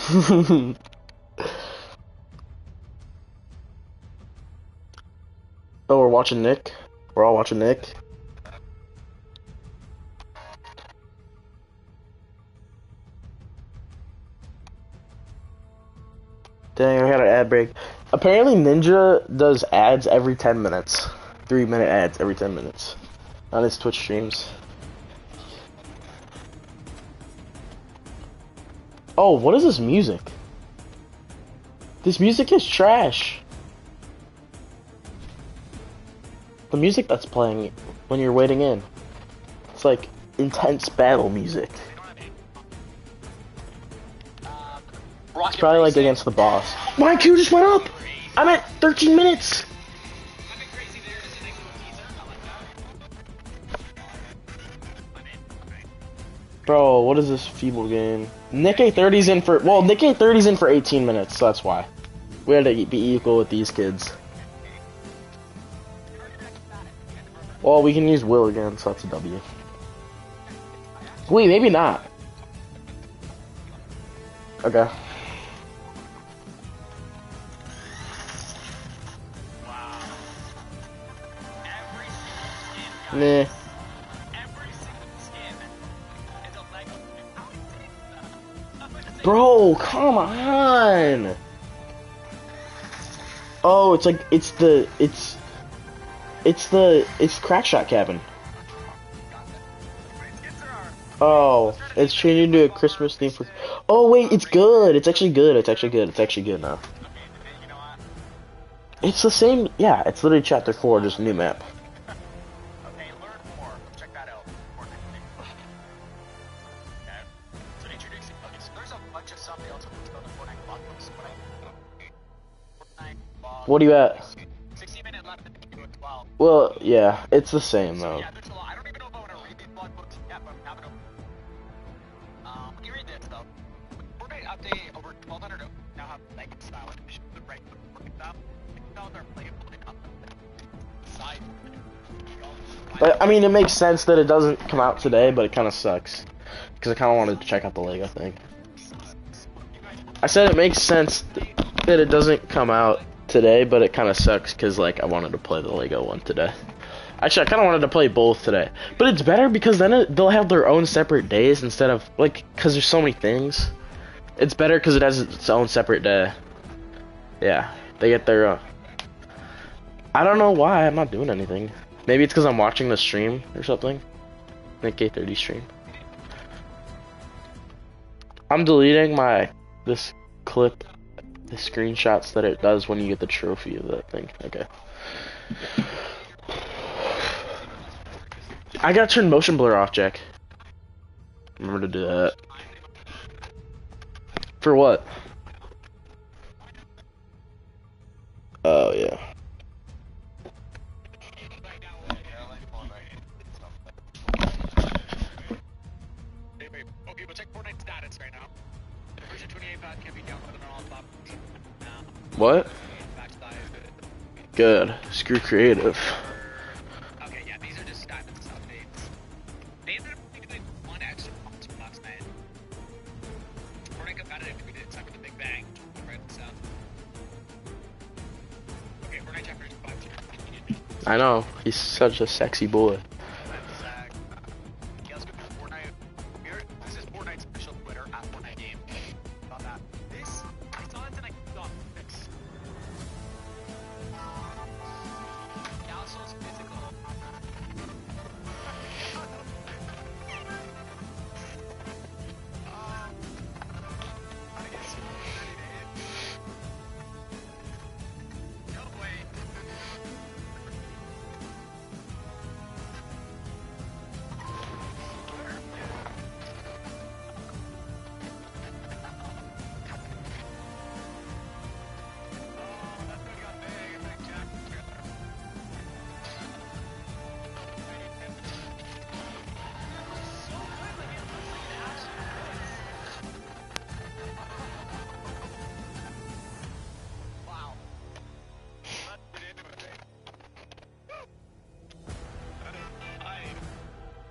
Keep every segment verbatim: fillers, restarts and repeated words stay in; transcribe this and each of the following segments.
Oh, we're watching Nick. We're all watching Nick. Dang, I had an ad break. Apparently Ninja does ads every ten minutes. Three minute ads every ten minutes. On his Twitch streams. Oh, what is this music? This music is trash. The music that's playing when you're waiting in. It's like intense battle music. It's probably like against the boss. My queue just went up! I'm at thirteen minutes! Bro, what is this feeble game? Nick A thirty's in for, well, Nick A thirty's in for eighteen minutes, so that's why. We had to be equal with these kids. Well, we can use Will again, so that's a W. Wait, maybe not. Okay. Nah. Bro, come on! Oh, it's like, it's the, it's, it's the, it's Crackshot Cabin. Oh, it's changing to a Christmas theme for, oh wait, it's good, it's actually good, it's actually good, it's actually good now. It's the same, yeah, it's literally chapter four, just new map. What are you at? sixteen minutes left in the as well. Well, yeah, it's the same though. Yeah, there's a lot. I don't even know if I want to read these blog books yet, but I'm having a... Um, let me read this though. Fortnite update over twelve hundred now have Megan style. We should put right working style. They're playable enough. Side. But I mean, it makes sense that it doesn't come out today, but it kind of sucks because I kind of wanted to check out the Lego thing. I said it makes sense that it doesn't come out today, but it kind of sucks because like I wanted to play the Lego one today. Actually, I kind of wanted to play both today, but it's better because then it, they'll have their own separate days instead of like because there's so many things. It's better because it has its own separate day. Yeah, they get their. Uh, I don't know why I'm not doing anything. Maybe it's because I'm watching the stream or something. Nick A thirty stream. I'm deleting my this clip. The screenshots that it does when you get the trophy of that thing. Okay. I gotta turn motion blur off, Jack. Remember to do that. For what? Oh, yeah. Okay, we'll check Fortnite status right now. Version twenty-eight patch can be downloaded on all platforms. What? Good. Screw creative. Okay, yeah, these are just diamonds updates. They ended up doing one extra box from last night. Fortnite competitive tweeted it's after the Big Bang. Right, so. Okay, Fortnite chapter five. I know. He's such a sexy boy.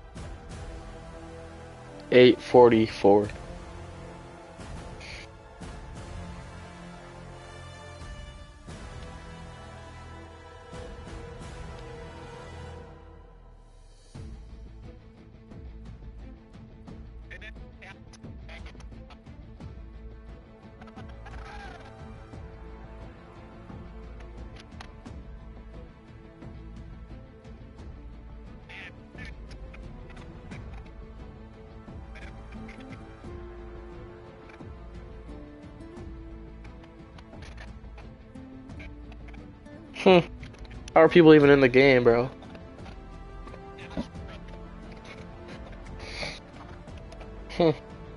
eight forty-four. Hmm. How are people even in the game, bro? Hmm.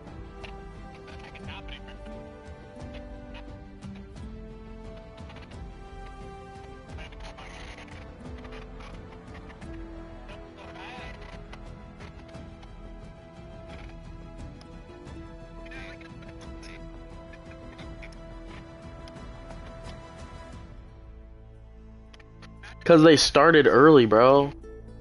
Cause they started early, bro.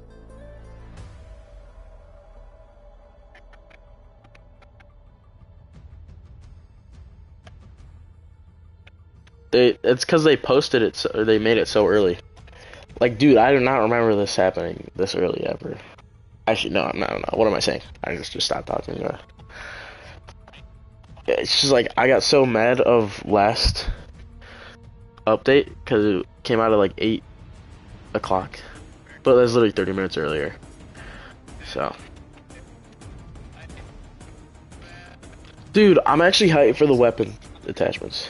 They, it's cause they posted it, so, or they made it so early. Like, dude, I do not remember this happening this early ever. Actually, no, no, no. What am I saying? I just just stopped talking. Uh, it's just like I got so mad of last update because it came out at like eight o'clock, but that's literally thirty minutes earlier. So, dude, I'm actually hyped for the weapon attachments.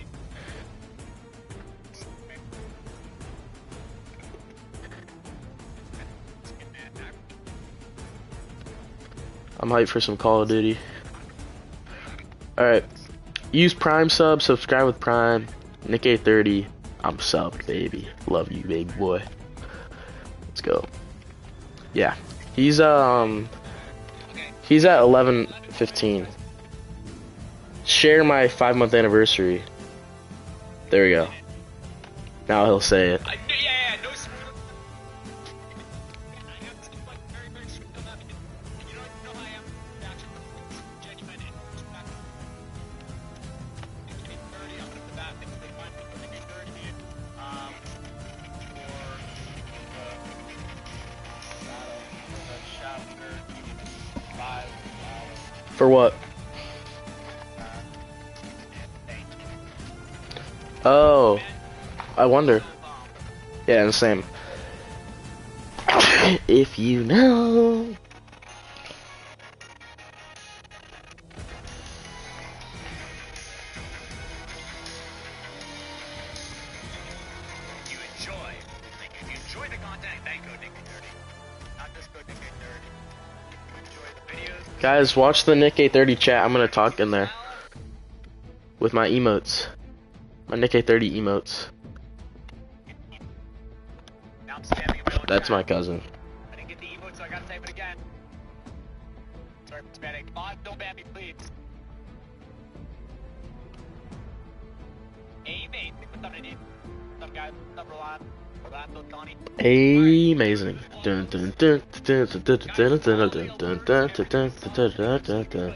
I'm hyped for some Call of Duty. Alright. Use Prime sub, subscribe with Prime. Nick A thirty. I'm subbed, baby. Love you, baby boy. Let's go. Yeah. He's um he's at eleven fifteen. Share my five month anniversary. There we go. Now he'll say it. For what? Oh, I wonder. Yeah, the same. If you know. Guys, watch the Nick A thirty chat. I'm gonna talk in there with my emotes, my Nick A thirty emotes. That's my cousin. I didn't get the emote, so I gotta type it again. Sorry for spamming. Boss, don't ban me, please. Amazing. What's up, Nadine? What's up, guys? What's up, Roland? Rolando, Tony. Amazing. Dun dun dun dun dun dun dun dun dun dun dun dun dun dun.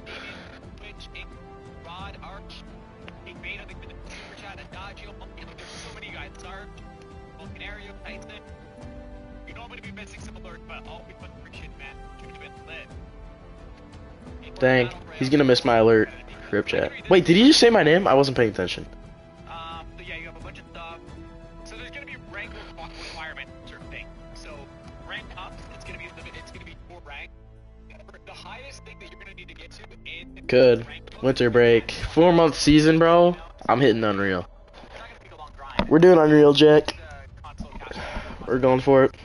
Rod, Arch, Big Beta, the super chat, and Dodgio. There's so many guys. Sarge, Vulcanario, Tyson. You know I'm gonna be missing some alerts, but I'll be putting friction, man. Keep it lit. Dang, he's gonna miss my alert. Rip chat. Wait, did he just say my name? I wasn't paying attention. Um, so yeah, you have a bunch of stuff. So there's gonna be rank requirement certain thing. So rank up, it's gonna be it's gonna be four rank. The highest thing that you're gonna need to get to in Good. Winter break. Four month season, bro. I'm hitting Unreal. We're doing Unreal, Jack. We're going for it.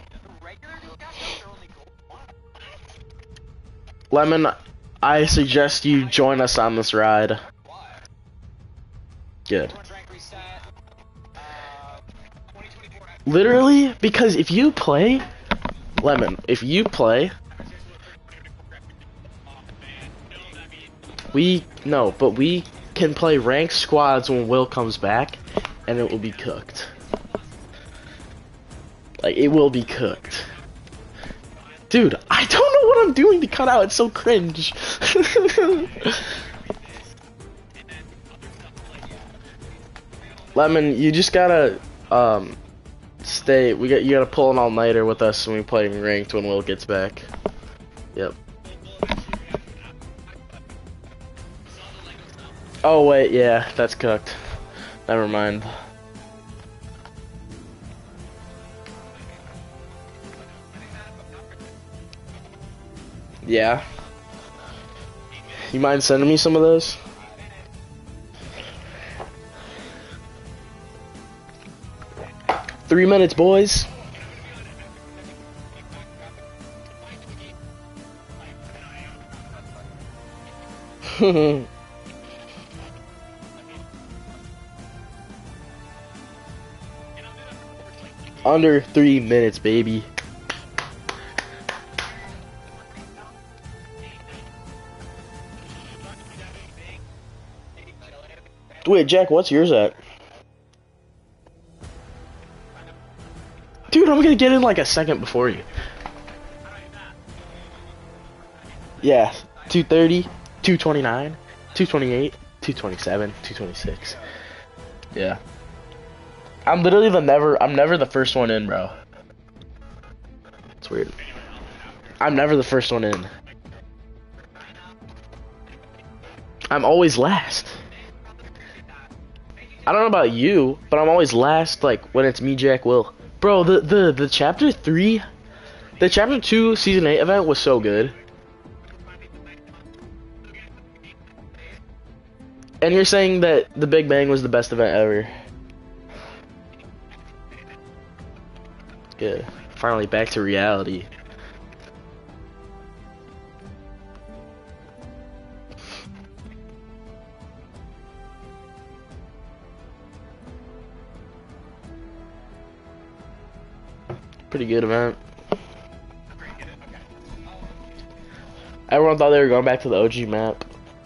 Lemon, I suggest you join us on this ride. Good. Literally, because if you play, Lemon, if you play, we, no, but we can play ranked squads when Will comes back, and it will be cooked. Like, it will be cooked. Dude, I don't know what I'm doing to cut out, it's so cringe. Lemon, you just gotta, um, stay, we got, you gotta pull an all-nighter with us when we play ranked when Will gets back. Yep. Oh wait, yeah, that's cooked. Never mind. Yeah. You mind sending me some of those? Three minutes, boys. Under three minutes, baby. Wait, Jack, what's yours at? Dude, I'm gonna get in like a second before you. Yeah, two thirty, two twenty-nine, two twenty-eight, two twenty-seven, two twenty-six. Yeah. I'm literally the never, I'm never the first one in, bro. It's weird. I'm never the first one in. I'm always last. I don't know about you, but I'm always last, like, when it's me, Jack, Will. Bro, the, the, the chapter three, the chapter two season eight event was so good. And you're saying that the Big Bang was the best event ever. Good. Finally back to reality. Pretty good event. Everyone thought they were going back to the O G map.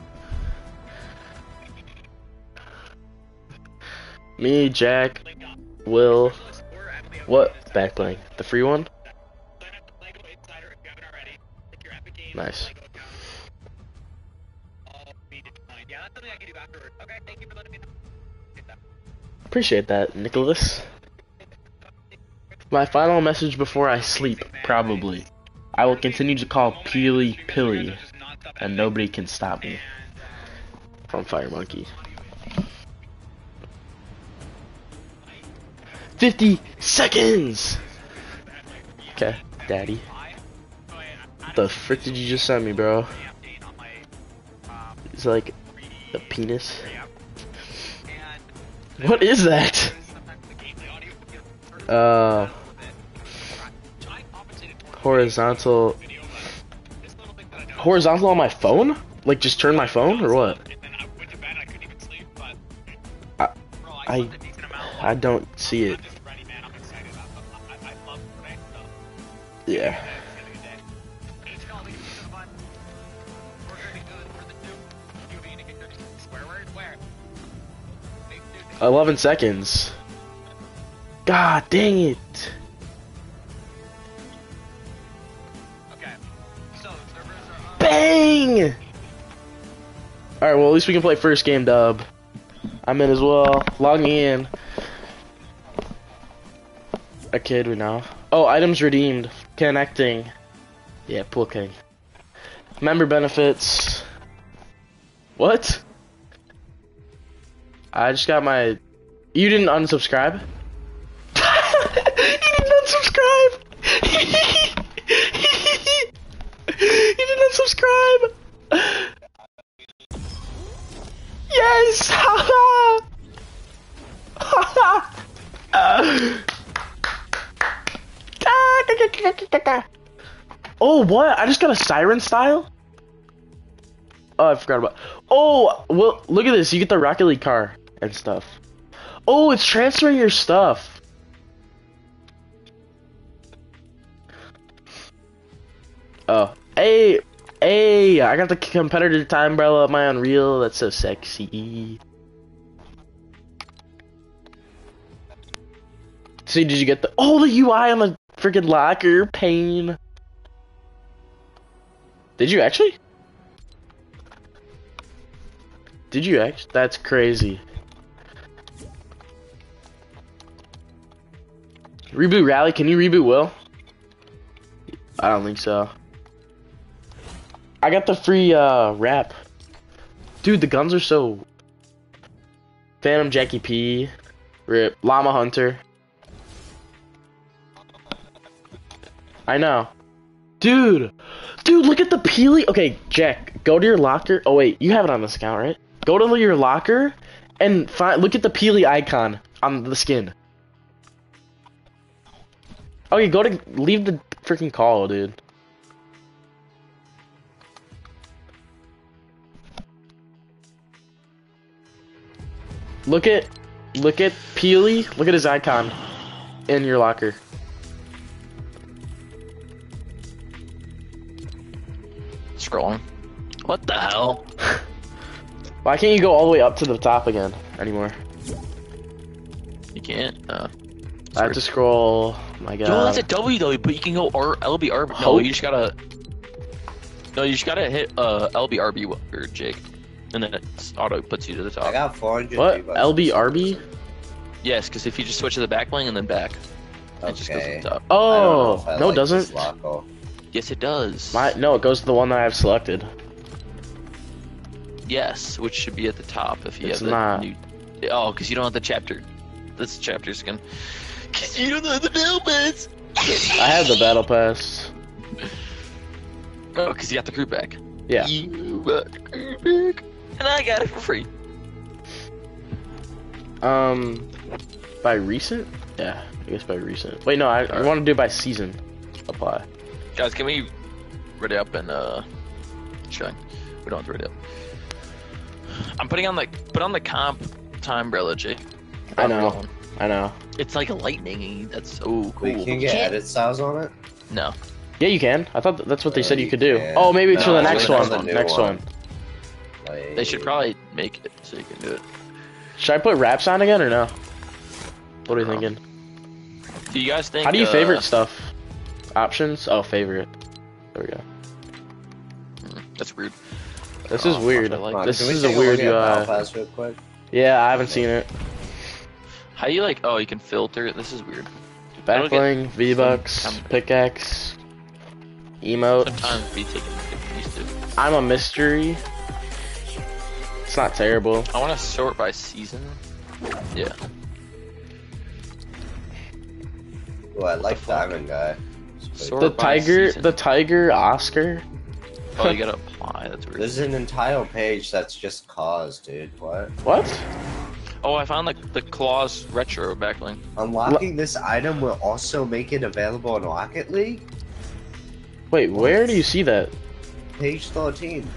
Me, Jack, Will. What backbling? The free one? Nice. Appreciate that, Nicholas. My final message before I sleep, probably. I will continue to call Peely Pilly, and nobody can stop me. From Fire Monkey. fifty seconds! Okay, daddy. What the frick did you just send me, bro? It's like a penis. What is that? Uh, horizontal. Horizontal on my phone? Like just turn my phone or what? I, I, I don't see it. Yeah. Eleven seconds. God dang it. Okay. So, servers are Bang! Alright, well at least we can play first game, dub. I'm in as well. Logging in. A kid we know. Oh, items redeemed. Connecting. Yeah, Pool King. Member benefits. What? I just got my... You didn't unsubscribe? You didn't unsubscribe! You didn't unsubscribe! Yes! Haha! Oh, what? I just got a siren style? Oh, I forgot about. Oh, well, look at this. You get the Rocket League car and stuff. Oh, it's transferring your stuff. Oh, hey, hey! I got the competitor time umbrella of my Unreal. That's so sexy. See, did you get the? Oh, the U I on the freaking locker. Pain. Did you actually? Did you actually? That's crazy. Reboot Rally? Can you reboot Will? I don't think so. I got the free uh wrap. Dude, the guns are so Phantom Jackie P. Rip. Llama Hunter. I know. Dude! Dude, look at the Peely. Okay, Jack, go to your locker. Oh wait, you have it on this account, right? Go to your locker and find look at the Peely icon on the skin. Okay, go to leave the freaking call, dude. Look at, look at Peely. Look at his icon in your locker. Scrolling. What the hell? Why can't you go all the way up to the top again anymore? You can't. Uh, I have to scroll. Oh my God. Yo, that's a W though, but you can go R L B R B. No, you just gotta. No, you just gotta hit uh L B R B or Jake, and then it auto puts you to the top. I got four hundred. What? L B R B? Yes, because if you just switch to the back bling and then back, Okay. it just goes to the top. Oh, no, like it doesn't. this Loco. Yes, it does. My no, it goes to the one that I've selected. Yes, which should be at the top if you It's have the not. new. Oh, because you don't have the chapter. This chapter skin. Because you don't have the nail bits. I have the battle pass. Oh, because you got the crew back. Yeah. You got the crew back. And I got it for free. Um, by recent? Yeah, I guess by recent. Wait, no, I, I want to do it by season. Apply. Guys, can we ready up and uh, shine? We don't have to ready up. I'm putting on the put on the comp time, Brella J. I know. I know. It's like a lightning. That's so cool. Wait, can you get edit styles on it? No. Yeah, you can. I thought that's what they No, said you you could do. can't. Oh, maybe it's for No, the next it's one. for the new Next one. one. Like, They should probably make it so you can do it. Should I put raps on again or no? What are you No. thinking? Do you guys think? How do you uh, favorite stuff? Options? Oh, favorite. There we go. hmm, That's weird. This Oh, is weird. fuck, I like Come on, This can we is a take weird look at U I. Battle Pass real quick? Yeah, I haven't seen it. How do you like? Oh, you can filter. This is weird. I don't get- Backbling, V-Bucks, some- pickaxe, emotes. Sometimes we take it used to. I'm a mystery. It's not terrible. I want to sort by season. Yeah. Oh, I like fuck? Diamond Guy. Sort The by tiger, season. the tiger Oscar. Oh, you gotta apply. That's weird. There's an entire page that's just cause, dude. What? What? Oh, I found the the claws retro backlink. Unlocking this item will also make it available in Rocket League? Wait, where do you see that? Page thirteen.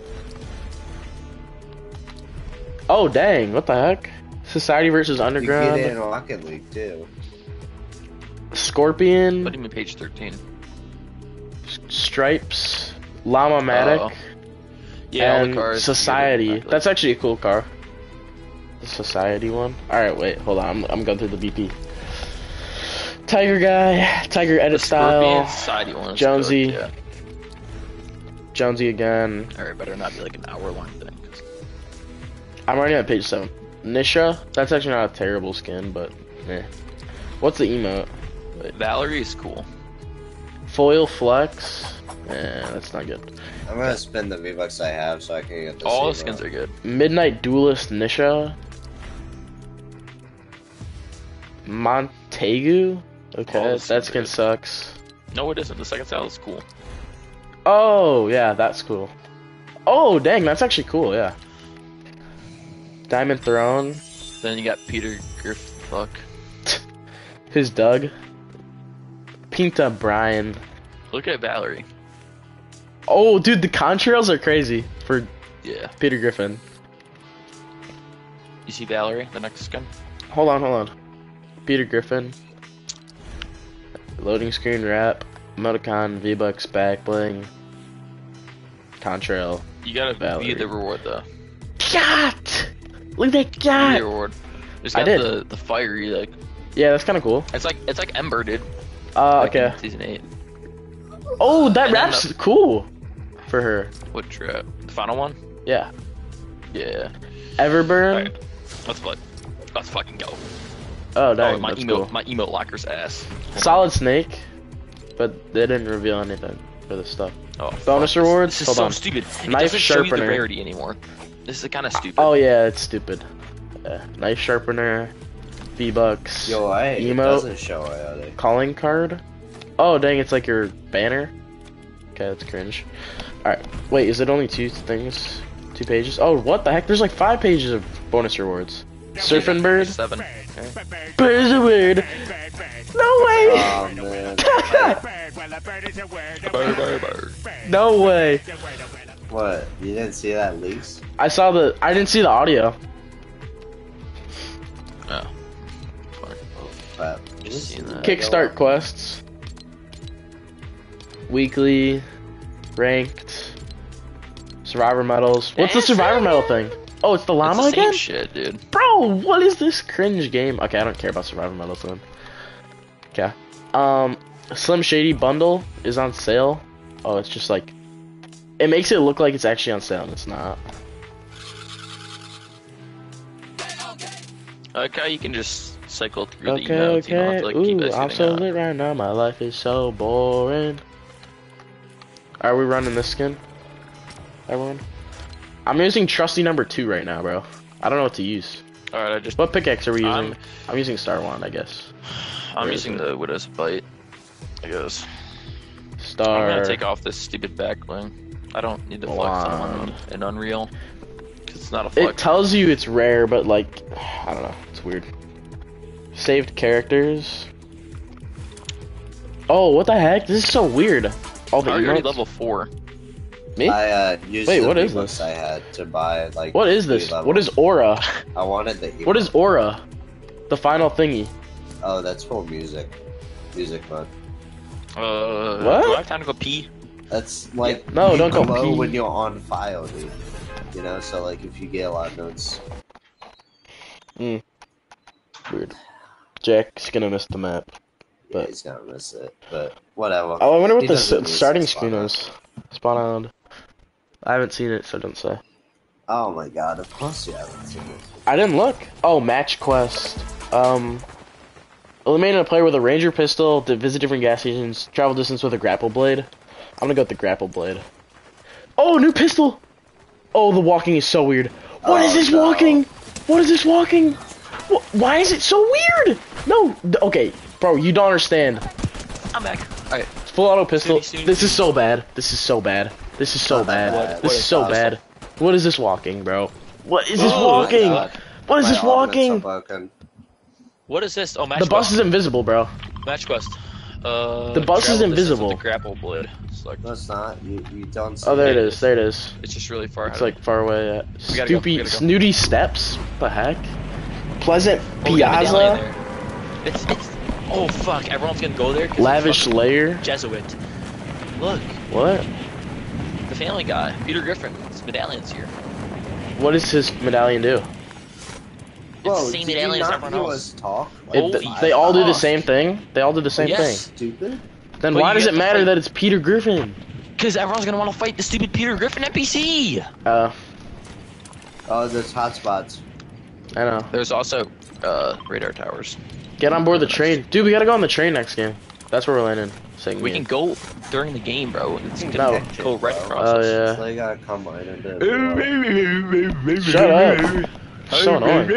Oh, dang, what the heck? Society versus You get Underground. it in Rocket League too. Scorpion. What do you mean page thirteen? Stripes. Llama-matic. Oh. Yeah, all the and cars. Society. That's actually a cool car. The Society one. Alright, wait, hold on. I'm, I'm going through the B P. Tiger Guy. Tiger edit the Scorpion style. Society one. is Jonesy. good, Jonesy again. Yeah. Alright, better not be like an hour long thing. I'm already on page seven. Nisha. That's actually not a terrible skin, but eh. What's the emote? Wait. Valerie is cool. Foil Flex. Eh, that's not good. I'm gonna spend the V-Bucks I have so I can get the All the same skins one. are good. Midnight Duelist Nisha. Montegu. Okay, All the that skins skin are good. sucks. No, it isn't. The second style is cool. Oh, yeah, that's cool. Oh, dang, that's actually cool, yeah. Diamond Throne. Then you got Peter Griff. Fuck. Who's Doug? Pinta Brian. Look at Valerie. Oh, dude, the contrails are crazy for Yeah. Peter Griffin. You see Valerie, the next skin? Hold on, hold on. Peter Griffin. Loading screen wrap. Emoticon, V-Bucks, back bling. Contrail. You gotta Valerie. view the reward though. Got! Look at that View got! the reward. It's I got did. the the fiery like. Yeah, that's kind of cool. It's like it's like Ember, dude. Uh, Like in okay. Season eight. Oh, that And then wrap's the- cool for her. What trap? The final one? Yeah. Yeah. Everburn. Alright. Let's play. Let's fucking go. Oh, dang, oh, my that's emo cool. my emote locker's ass. Solid Snake, but they didn't reveal anything for this stuff. Oh, Bonus fuck. rewards? This is Hold so on. stupid. It Knife doesn't show you the sharpener. rarity anymore. This is kind of stupid. Oh yeah, it's stupid. Yeah. Knife sharpener, V-Bucks, Yo, I it Emote. doesn't show it, are they? calling card. Oh dang, it's like your banner. Okay, that's cringe. Alright, wait, is it only two things? Two pages? Oh, what the heck? There's like five pages of bonus rewards. Surfing Bird. Seven. Okay. Bird's a word. No way! Oh man. Bird, bird, bird. No way! What? You didn't see that leaks? I saw the. I didn't see the audio. Oh. But Just seen that. Kickstart quests. Weekly. Ranked. Survivor medals. What's the survivor medal thing? Oh, it's the llama It's the same again? shit, dude. Bro, what is this cringe game? Okay, I don't care about survivor medals then. Okay. Um, Slim Shady bundle is on sale. Oh, it's just like... It makes it look like it's actually on sale, and it's not. I like how you can just cycle through the Okay, emails. You don't have okay. to, like, keep Ooh, I'm exiting so out. lit right now. My life is so boring. Are we running this skin? Everyone? I'm using trusty number two right now, bro. I don't know what to use. Alright, I just. What pickaxe are we using? I'm- I'm using Star Wand, I guess. I'm Where is using it? the Widow's Bite. I guess. Star. I'm gonna take off this stupid back bling. I don't need to flex on Wand. an Unreal. Cause it's not a flex. It tells you it's rare, but like, I don't know. It's weird. Saved characters. Oh, what the heck? This is so weird. All the How are you already emotes. level four? Me? I uh, used Wait, the what is V-Bucks this? I had to buy like. What is three this? levels. What is Aura? I wanted the. What is Aura? The final thingy. Oh, that's for music. Music mode. Uh, What? Do I have time to go pee? That's like No, you don't go glow pee. when you're on file, dude. You know, so like if you get a lot of notes. Mm. Weird. Jack's gonna miss the map. Yeah, But- he's gonna miss it, but whatever. Oh, I wonder what He the doesn't s- miss starting the screen spot. is. Spawn Island. I haven't seen it, so don't say. Oh my god, of course you haven't seen it. I didn't look. Oh, match quest. Um, eliminate a player with a ranger pistol to visit different gas stations. Travel distance with a grapple blade. I'm gonna go with the grapple blade. Oh, new pistol. Oh, the walking is so weird. What is Oh, this no. walking? What is this walking? Wh- Why is it so weird? No. d- Okay, bro, you don't understand. I'm back. Alright. It's full auto pistol. Soon, soon, This is soon. so bad. This is so bad. This is so Not that bad. bad. This What is is so that? bad. What is this walking, bro? What is this Oh, walking? my God. What is My this augments walking? are broken. What is this? Oh, match The bus quest. is invisible, bro. Match quest. Uh, The bus is travel distance with invisible. The grapple blade. It's like, No, it's not. You you don't. See Oh, there it it. is. There it is. it's just really far It's ahead. like far away. Yeah. We gotta go, we Stoopy, gotta go. snooty steps. What the heck? Pleasant Oh, we got a medallion Piazza. there. It's, it's, oh fuck! Everyone's gonna go there. 'cause Lavish it's fucking layer. Jesuit. Look, What? the Family Guy, Peter Griffin. His medallion's here. What does his medallion do? Bro, It's the same did you medallion as not everyone hear else. us talk? It, Holy th- they all do the fuck. same thing. They all do the same Yes. Stupid. thing. Then But why you does get it to matter fight- that it's Peter Griffin? Because everyone's gonna want to fight the stupid Peter Griffin N P C. Uh, Oh, there's hotspots. I know. There's also uh, radar towers. Get on board the train, dude. We gotta go on the train next game. That's where we're landing. Saying We can go during the game, bro. It's No. gonna go right Bro. across Oh us. yeah. So you gotta come right into it. Shut up. So annoying.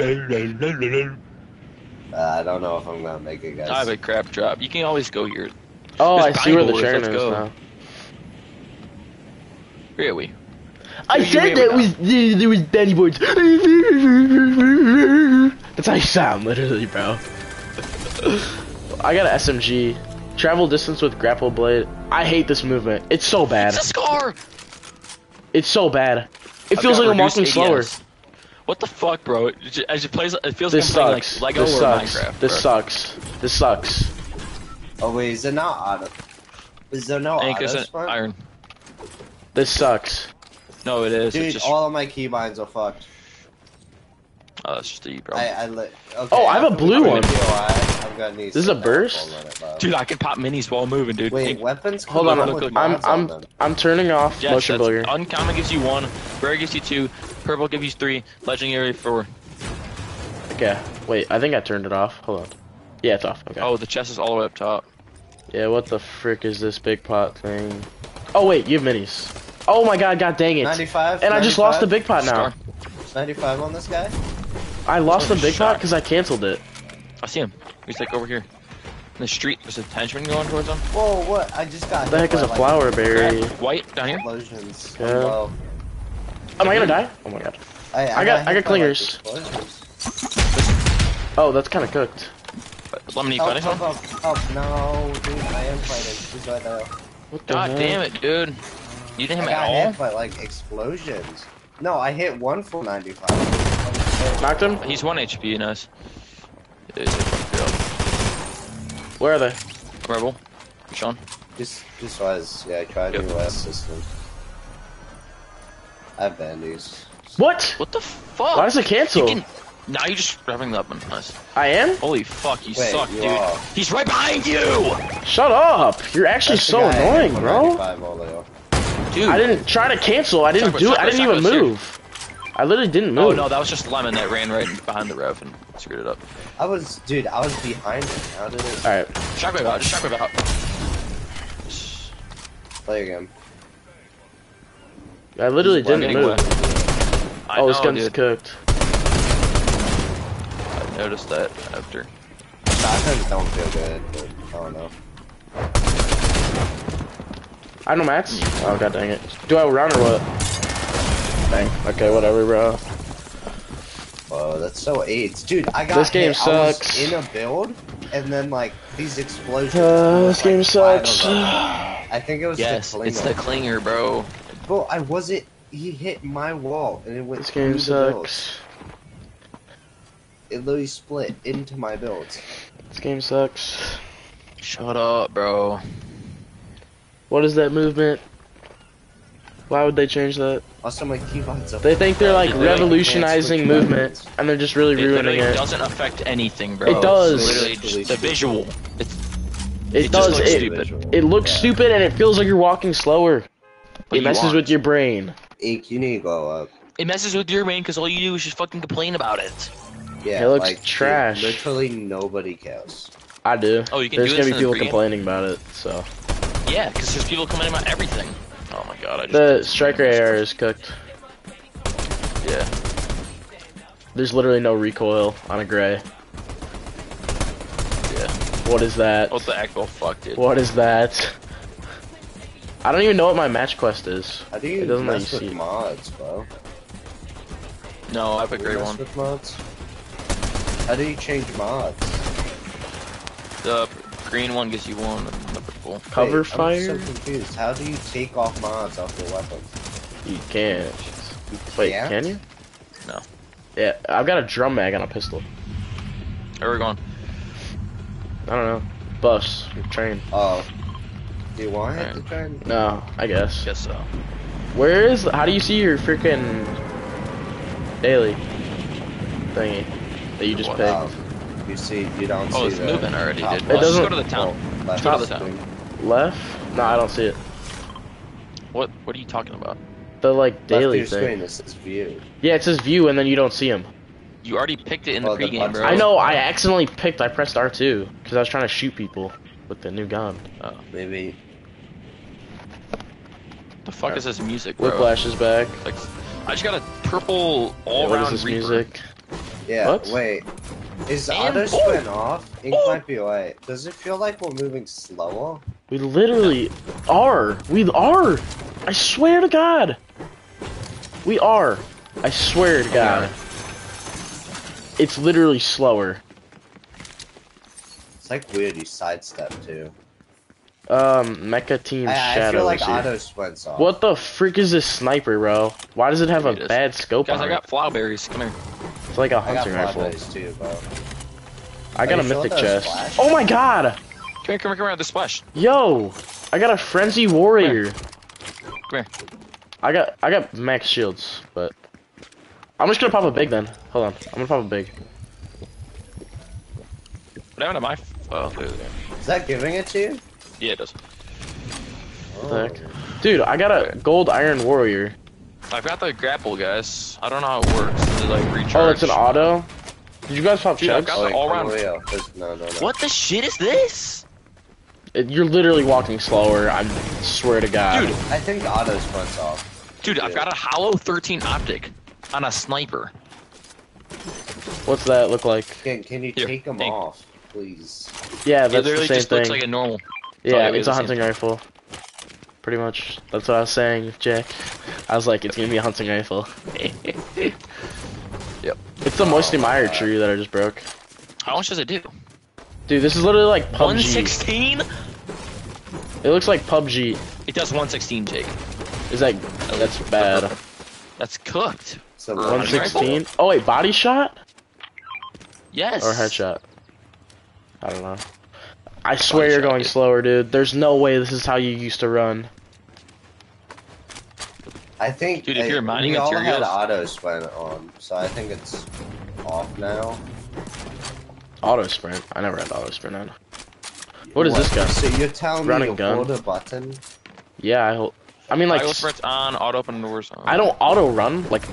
Uh, I don't know if I'm gonna make it, guys. I have a crap drop. You can always go here. Oh, I There's see where the binders, train let's is go. now. Where are we? I You said made that it was there was Danny Boys. That's how you sound, literally, bro. I got an S M G. Travel distance with grapple blade. I hate this movement. It's so bad. It's a scar. It's so bad. It I've feels got like I'm reduced walking slower. A D S. What the fuck, bro? It ju- As it plays, it feels This like I'm sucks. playing like Lego This or sucks. Minecraft. This bro. sucks. This sucks. Oh wait, is it not auto? Is there no I think auto it's an sprint? iron. This sucks. No, it is. Dude, it's just, all of my keybinds are fucked. oh, that's just you, bro. I, I li- okay, Oh, I have a after we blue go one. to P O I, I'm gonna need This is a some burst? help on it, bro. Dude, I can pop minis while moving, dude. Wait, Hey, weapons? Hold come on. with look, I'm mods on I'm them. I'm turning off Jets, motion that's- blur. Uncommon gives you one, rare gives you two, purple gives you three, legendary four. Okay. Wait, I think I turned it off. Hold on. Yeah, it's off. Okay. Oh, the chest is all the way up top. Yeah, what the frick is this big pot thing? Oh wait, you have minis. Oh my god, god dang it. ninety-five. And I just lost the big pot now. Scar. ninety-five on this guy. I lost the big pot Shot. because I canceled it. I see him. He's like over here. In the street, there's a henchman going towards him. Whoa, what? I just got. What the heck hit is a by, flower berry? Grab white down here. Explosions. Yeah. I'm low. Am I gonna die? Oh my god. I, I got- I hit got by, like, clingers. explosions. Oh, that's kind of cooked. Lemon, you Help, fighting help, someone? help, help. No, dude, I am fighting. He's right there. What the God heck? damn it, dude. You didn't hit I him got at all? hit by, like, explosions. No, I hit one full ninety-five. Knocked him? He's one H P, nice. Yeah, he's like, Where are they? yeah. Rebel. Sean. This, this was, yeah, I tried Yep. the last system. I have bandies. What? What the fuck? Why does it cancel? You can... Now you're just grabbing the weapon. Nice. I am? Holy fuck, you Wait, suck, you dude. are. He's right behind you! Shut up! You're actually That's the so guy I hit annoying, for bro. ninety-five all the way. Dude. I didn't try to cancel. I didn't Chocolate, do it. I chocolate, didn't even chocolate, move. I literally didn't Oh move. no, that was just Lemon that ran right behind the rev and screwed it up. I was, dude, I was behind him. How did it Alright. Shockwave out, just shockwave out. play again? I literally He's didn't Getting move. wet. I Oh, this know, gun's dude. cooked. I noticed that after. Shotguns don't feel good, but I don't know. I know mats. Oh god dang it. Do I run or what? Dang. Okay, whatever, bro. Whoa, that's so AIDS. Dude, I got This game hit. I was sucks. in a build, and then, like, these explosions. Uh, this like, game five of sucks. them. I think it was Yes, the it's the clinger. clinger, bro. Bro, I wasn't. He hit my wall, and it went This game through the build. sucks. It literally split into my builds. This game sucks. Shut up, bro. What is that movement? Why would they change that? Also, my keyboard's up. They think they're like It literally revolutionizing can't switch movement, weapons. and they're just really It ruining literally it. doesn't affect anything, bro. It does. It's literally just the visual. It's, It, it does. just looks It, stupid. it looks Yeah. stupid, and it feels like you're walking slower. But It you messes aren't. with your brain. Ink, you need to glow up. It messes with your brain because all you do is just fucking complain about it. Yeah, It looks like, dude, trash. literally nobody cares. I do. Oh, you can There's do gonna this be in the people pregame? complaining about it. So Yeah, because there's people complaining about everything. Oh my god, I just. the striker A R is cooked. Yeah. There's literally no recoil on a gray. Yeah. What is that? What the actual fuck, dude? What is that? I don't even know what my match quest is. How do It you doesn't let mess you with see. mods, bro? No, I have a Do you great mess one. with mods? How do you change mods? The green one gives you one, and the purple. Cover Wait, fire? I'm so confused. How do you take off mods off your weapon? You can't. Wait, can't? can you? No. Yeah, I've got a drum mag on a pistol. Where are we going? I don't know. Bus, train. Oh. Do you want it Alright. to turn? No, I guess. Guess so. Where is? How do you see your freaking daily thingy that you just What? picked? Oh, you see, you don't Oh, see it's the moving already, top dude. left. Let's doesn't- go to the town. Oh, left go to the screen. Left? No, I don't see it. What? What are you talking about? The like Left of daily your thing. screen, it says view. Yeah, it says view and then you don't see him. You already picked it in the Oh, the pregame, button. bro. I know. I accidentally picked. I pressed R two because I was trying to shoot people with the new gun. Oh, Maybe. the fuck is this music, bro? Whiplash is back. Like, I just got a purple Yeah, all what is around this Reaper. music? Yeah, What? wait. Is And- auto oh! spin off? Ink Oh! might be white. Does it feel like we're moving slower? We literally are. We are. I swear to God. We are. I swear to God. It's literally slower. It's like weird you sidestep too. Um, Mecha Team I, I Shadow feel like is here. auto spins off. What the frick is this sniper, bro? Why does it have a It is. bad scope Guys, on I it? got flowberries. Come here. It's like a I got hunting rifle. flashlights too, bro. I got Are a you sure mythic that was chest. flash? Oh my God! Come here, come here, come here. The splash. Yo, I got a frenzy warrior. Come here. I got I got max shields, but I'm just gonna pop a big then. Hold on, I'm gonna pop a big. What happened to my? Oh, there, there. Is that giving it to you? Yeah, it does. What the heck? Dude, I got a gold iron warrior. I've got the grapple, guys. I don't know how it works. Does it, like recharge? Oh, it's an auto. Did you guys pop Dude, I've chugs? got Oh, the wait, all come around- Leo. There's- No, no, no. What the shit is this? It- you're literally walking slower. I swear to God. Dude, I think auto spins off. dude, I've got a hollow thirteen optic on a sniper. What's that look like? Can Can you Here, take them take- off, please? Yeah, It that's the literally same just thing. looks like a normal. yeah, Oh, yeah, it's the a same hunting rifle. Pretty much. That's what I was saying, Jack. I was like, it's gonna be a hunting rifle. Yep. It's the Moisty Oh, Mire God. tree that I just broke. How much does it do? Dude, this is literally like P U B G. one sixteen? It looks like P U B G. It does one sixteen, Jake. Is that that's bad? That's cooked. So For a one hunting sixteen? rifle? Oh wait, body shot Yes. or headshot? I don't know. I swear Body you're shot, going dude. slower, dude. There's no way this is how you used to run. I think Dude, if uh, you're mining we all had materials- auto sprint on, so I think it's off now. Auto sprint. I never had auto sprint on. What is this guy? So you're telling Running me to gun? hold a button? Yeah, I hold. I mean, like, Toggle sprint's on, auto open doors on. I don't auto run. Like,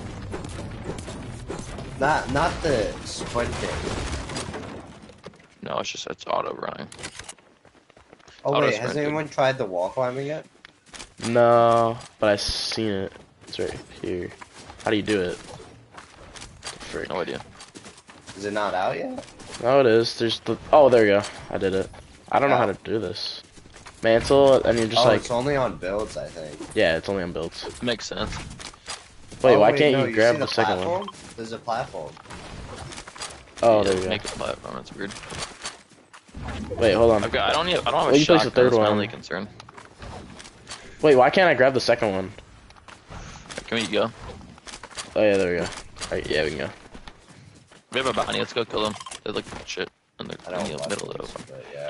Not not the sprinting. No, it's just it's auto running. Oh Auto wait, sprint, has dude. anyone tried the wall climbing yet? no, but I seen it. It's right here. How do you do it? Frick. No idea. Is it not out yet? No, it is. There's the. Oh, there you go. I did it. I don't know how to do this. Mantle, and you're just oh, like. it's only on builds, I think. Yeah, it's only on builds. Makes sense. Wait, Oh, why wait, can't no, you grab see the, second one? platform? There's a platform. Oh, Yeah, there you go. Make a platform. That's weird. Wait, hold on. I've got. I don't need. I don't have a Well, you place the shotgun. third That's my one. only concern. Wait, why can't I grab the second one? Can we go? Oh yeah, there we go. Alright, yeah, we can go. We have a bounty. Let's go kill them. They look shit in the, I don't in know the middle of the buttons, open. but yeah.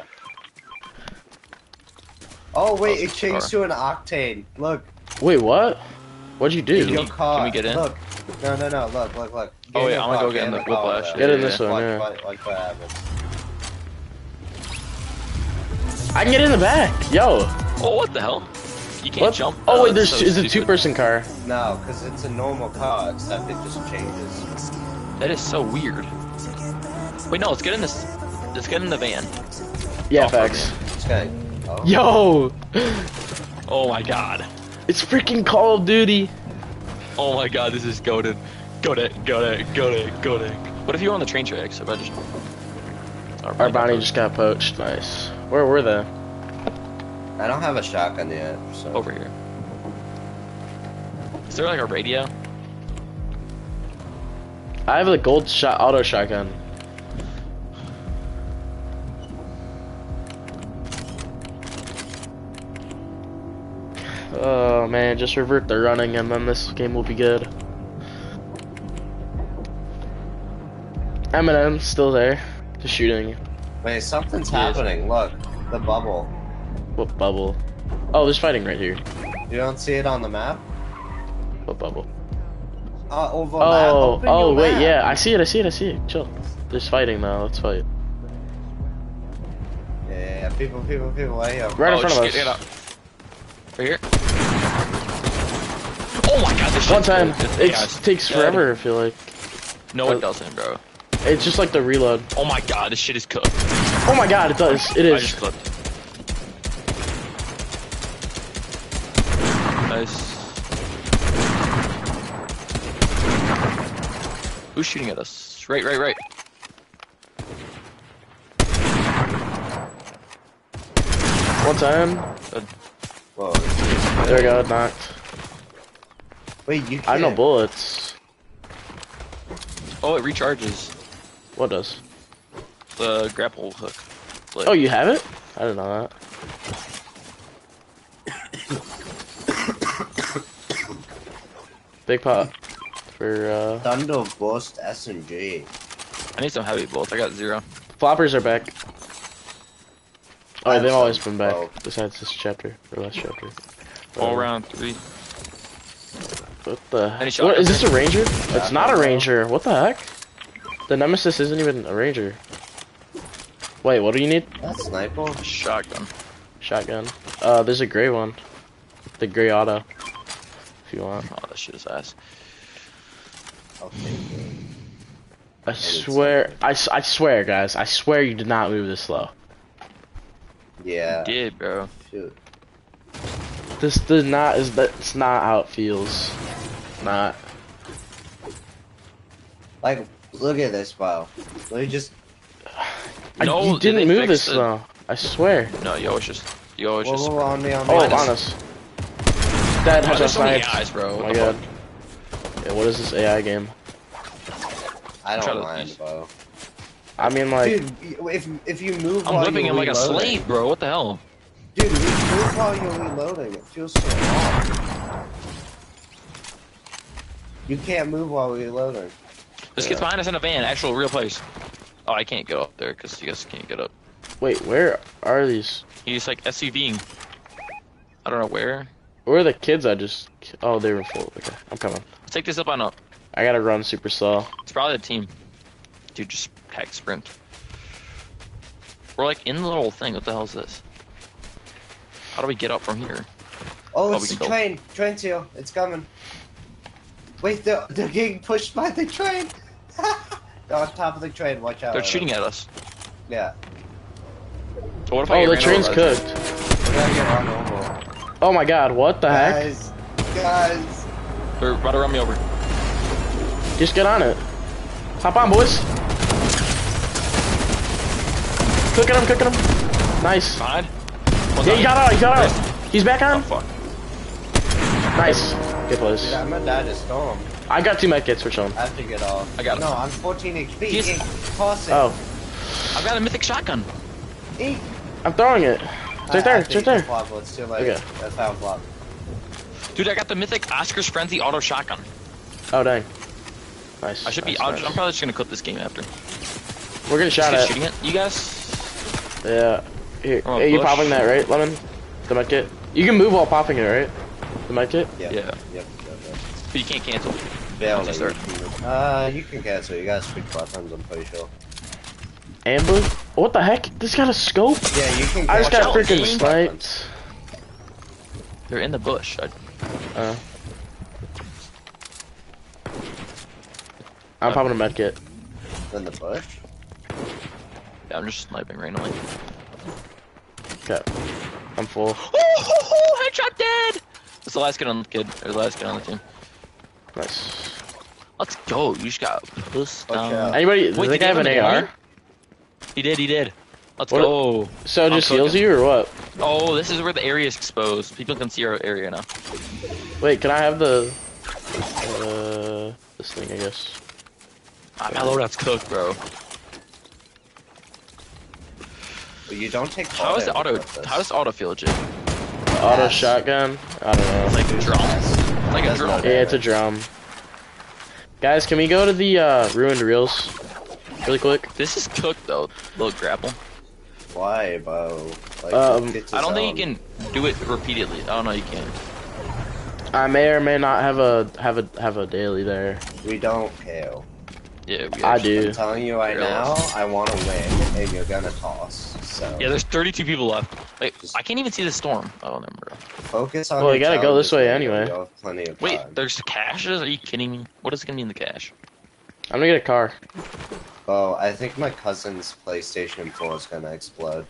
Oh wait, Oh, it changed car. to an octane. Look, Wait, what? What'd you do? Can your you- car. can we get in? Look, no, no, no. Look, look, look. Get Oh, in yeah, your I'm gonna car, go get in the car whiplash. with that. Get in Yeah, this yeah. one, Watch, yeah. watch, watch what happens. I can get in the back. Yo. Oh, what the hell? You can't What? jump. Oh wait, that's there's so it's a stupid. two-person car. No, because it's a normal car, except it just changes. That is so weird. Wait, no. Let's get in this. Let's get in the van. Yeah, Oh, facts. It's gonna. Oh. Yo, Oh my god. it's freaking Call of Duty. Oh my god. This is goated. Goated. Goated. Goated. Goated. What if you were on the train tracks? If I just. Our bounty just got poached. Nice. Where were they? I don't have a shotgun yet, so. over here. Is there like a radio? I have a gold shot auto shotgun. Oh man, just revert the running and then this game will be good. Eminem's still there, just shooting. Wait, something's He is. happening. Look, the bubble. What bubble? Oh, there's fighting right here. You don't see it on the map? What bubble? Uh, over Oh, map. Open oh your wait, map. yeah, I see it, I see it, I see it. Chill. There's fighting now, let's fight. Yeah, yeah, yeah. People, people, people, right here. Right Oh, in front just of get it us. up. Right here. Oh my god, this One shit's time. good. It Yeah, takes good. forever, I feel like. No, it doesn't, bro. It's just like the reload. Oh my god, this shit is cooked. Oh my god, it does. It I is. just clipped. Nice. Who's shooting at us? Right, right, right. One time. Good. Whoa. There we go, knocked. Wait, you can't. I have no bullets. Oh, it recharges What does? the grapple hook. Like, Oh, you have it? I didn't know that. Big pot for uh Thunder Burst S M G. I need some heavy bullets. I got zero. floppers are back. Oh, I have they've always some. been back. Oh. Besides this chapter or last chapter. All Whatever. round three. What the? Any What, shotgun is this a ranger? Yeah, It's not a no. ranger. What the heck? The nemesis isn't even a ranger. Wait, what do you need? That sniper? Shotgun. Shotgun. Uh, there's a gray one. The gray auto. If you want. Oh, that shit is ass. I'll take it. I swear, I, s- I swear, guys, I swear you did not move this slow. Yeah. Did, bro. Shoot. This does not is that's not how it feels. Not. Like, look at this, bro. Let me just. I, No, you did they didn't move fix this the- slow. I swear. No, you always just. You always Whoa, just. whoa, whoa, on me, on me. Oh, on me. on us. Dead. Oh, Headshot there's so many sniped. eyes, bro. Oh What my the god. fuck? Yeah, what is this A I game? I Try don't to mind, use- bro. I mean, like, dude, if if you move, I'm while whipping you're him like a reloading- slave, bro. What the hell? Dude, if you move while you're reloading, it feels so wrong. You can't move while reloading. This kid's behind us in a van, actual real place. Oh, I can't go up there because you guys can't get up. wait, where are these? He's like SUVing. I don't know where. Where are the kids I just... Oh, they were full. Okay, I'm coming. Let's take this up on up. I gotta run super slow. It's probably the team. Dude, just hack sprint. We're like in the little thing. What the hell is this? How do we get up from here? Oh, Oh, it's we the can go. train. Train seal. It's coming. Wait, they're, they're getting pushed by the train. They're on top of the train. Watch out. They're shooting at us. Yeah. So what if I Oh, get the ran train's over? cooked. We gotta get run over. Oh my god, what the heck? Guys, guys. They're about to run me over. Just get on it. Hop on, boys. Cooking him, cooking him. Nice. Behind? One's Yeah, on he me. got out, he got out. He's back Oh, on. fuck. Nice. Good Dude, place. I'm gonna die to storm. I got two medkits for chilling. I have to get off. I got it. No, I'm fourteen H P. He's- Eek, toss it. Oh, I've got a mythic shotgun. Eek. I'm throwing it. It's I- right there, I it's think right it's there. flop, it's too late. Okay. That's how flop. Dude, I got the mythic Oscar's Frenzy auto shotgun. Oh, dang. Nice. I should be. nice, I'll, nice. I'm probably just gonna clip this game after. We're getting shot Just at. shooting it. You guys? Yeah. Here, Oh, hey, you bush. popping that, right, Lemon? The medkit? You can move while popping it, right? The medkit? Yep. Yeah. Yep. Yep. Yep. But you can't cancel. Barely. Once you start. Uh, you can cancel. You got switch buttons. I'm pretty sure. Ambush? What the heck? This got a scope? Yeah, you can. I just Watch got out, freaking aim sniped. They're in the bush. I, Uh, I'm popping a medkit. In the bush. yeah, I'm just sniping randomly. Okay. I'm full. Oh, headshot dead! That's the last kid on the kid, or the last kid on the team. Nice. Let's go. You just got pussed Watch down. out. Anybody, does Wait, the did guy he have an have A an R? A R? He did, he did. Let's What- go. So it I'm just heals cooking. you, or what? Oh, this is where the area is exposed. People can see our area now. Wait, can I have the... Uh, this thing, I guess. Ah, my loadout's cooked, bro. But you don't take. How is the auto? damage with this. How does auto feel, Jay? Auto Yes. shotgun? I don't know. It's like a drum. Yes. It's like a That's drum. not- Yeah, it's a drum. Guys, can we go to the uh, ruined reels really quick? This is cooked though. Little grapple. Why, bro? Like, Um, it's I don't its think you own. can do it repeatedly. Oh no, you can't. I may or may not have a have a have a daily there. We don't care. Yeah, we I actually- do. I'm telling you right Really? now, I want to win, and you're gonna toss. So Yeah, there's thirty-two people left. Wait, Just- I can't even see the storm. Oh, never mind. focus on. Well, your you gotta go this challenges, way man. anyway. You have plenty of Wait, time. there's caches? Are you kidding me? What is gonna be in the cache? I'm gonna get a car. Oh, I think my cousin's PlayStation four is gonna explode.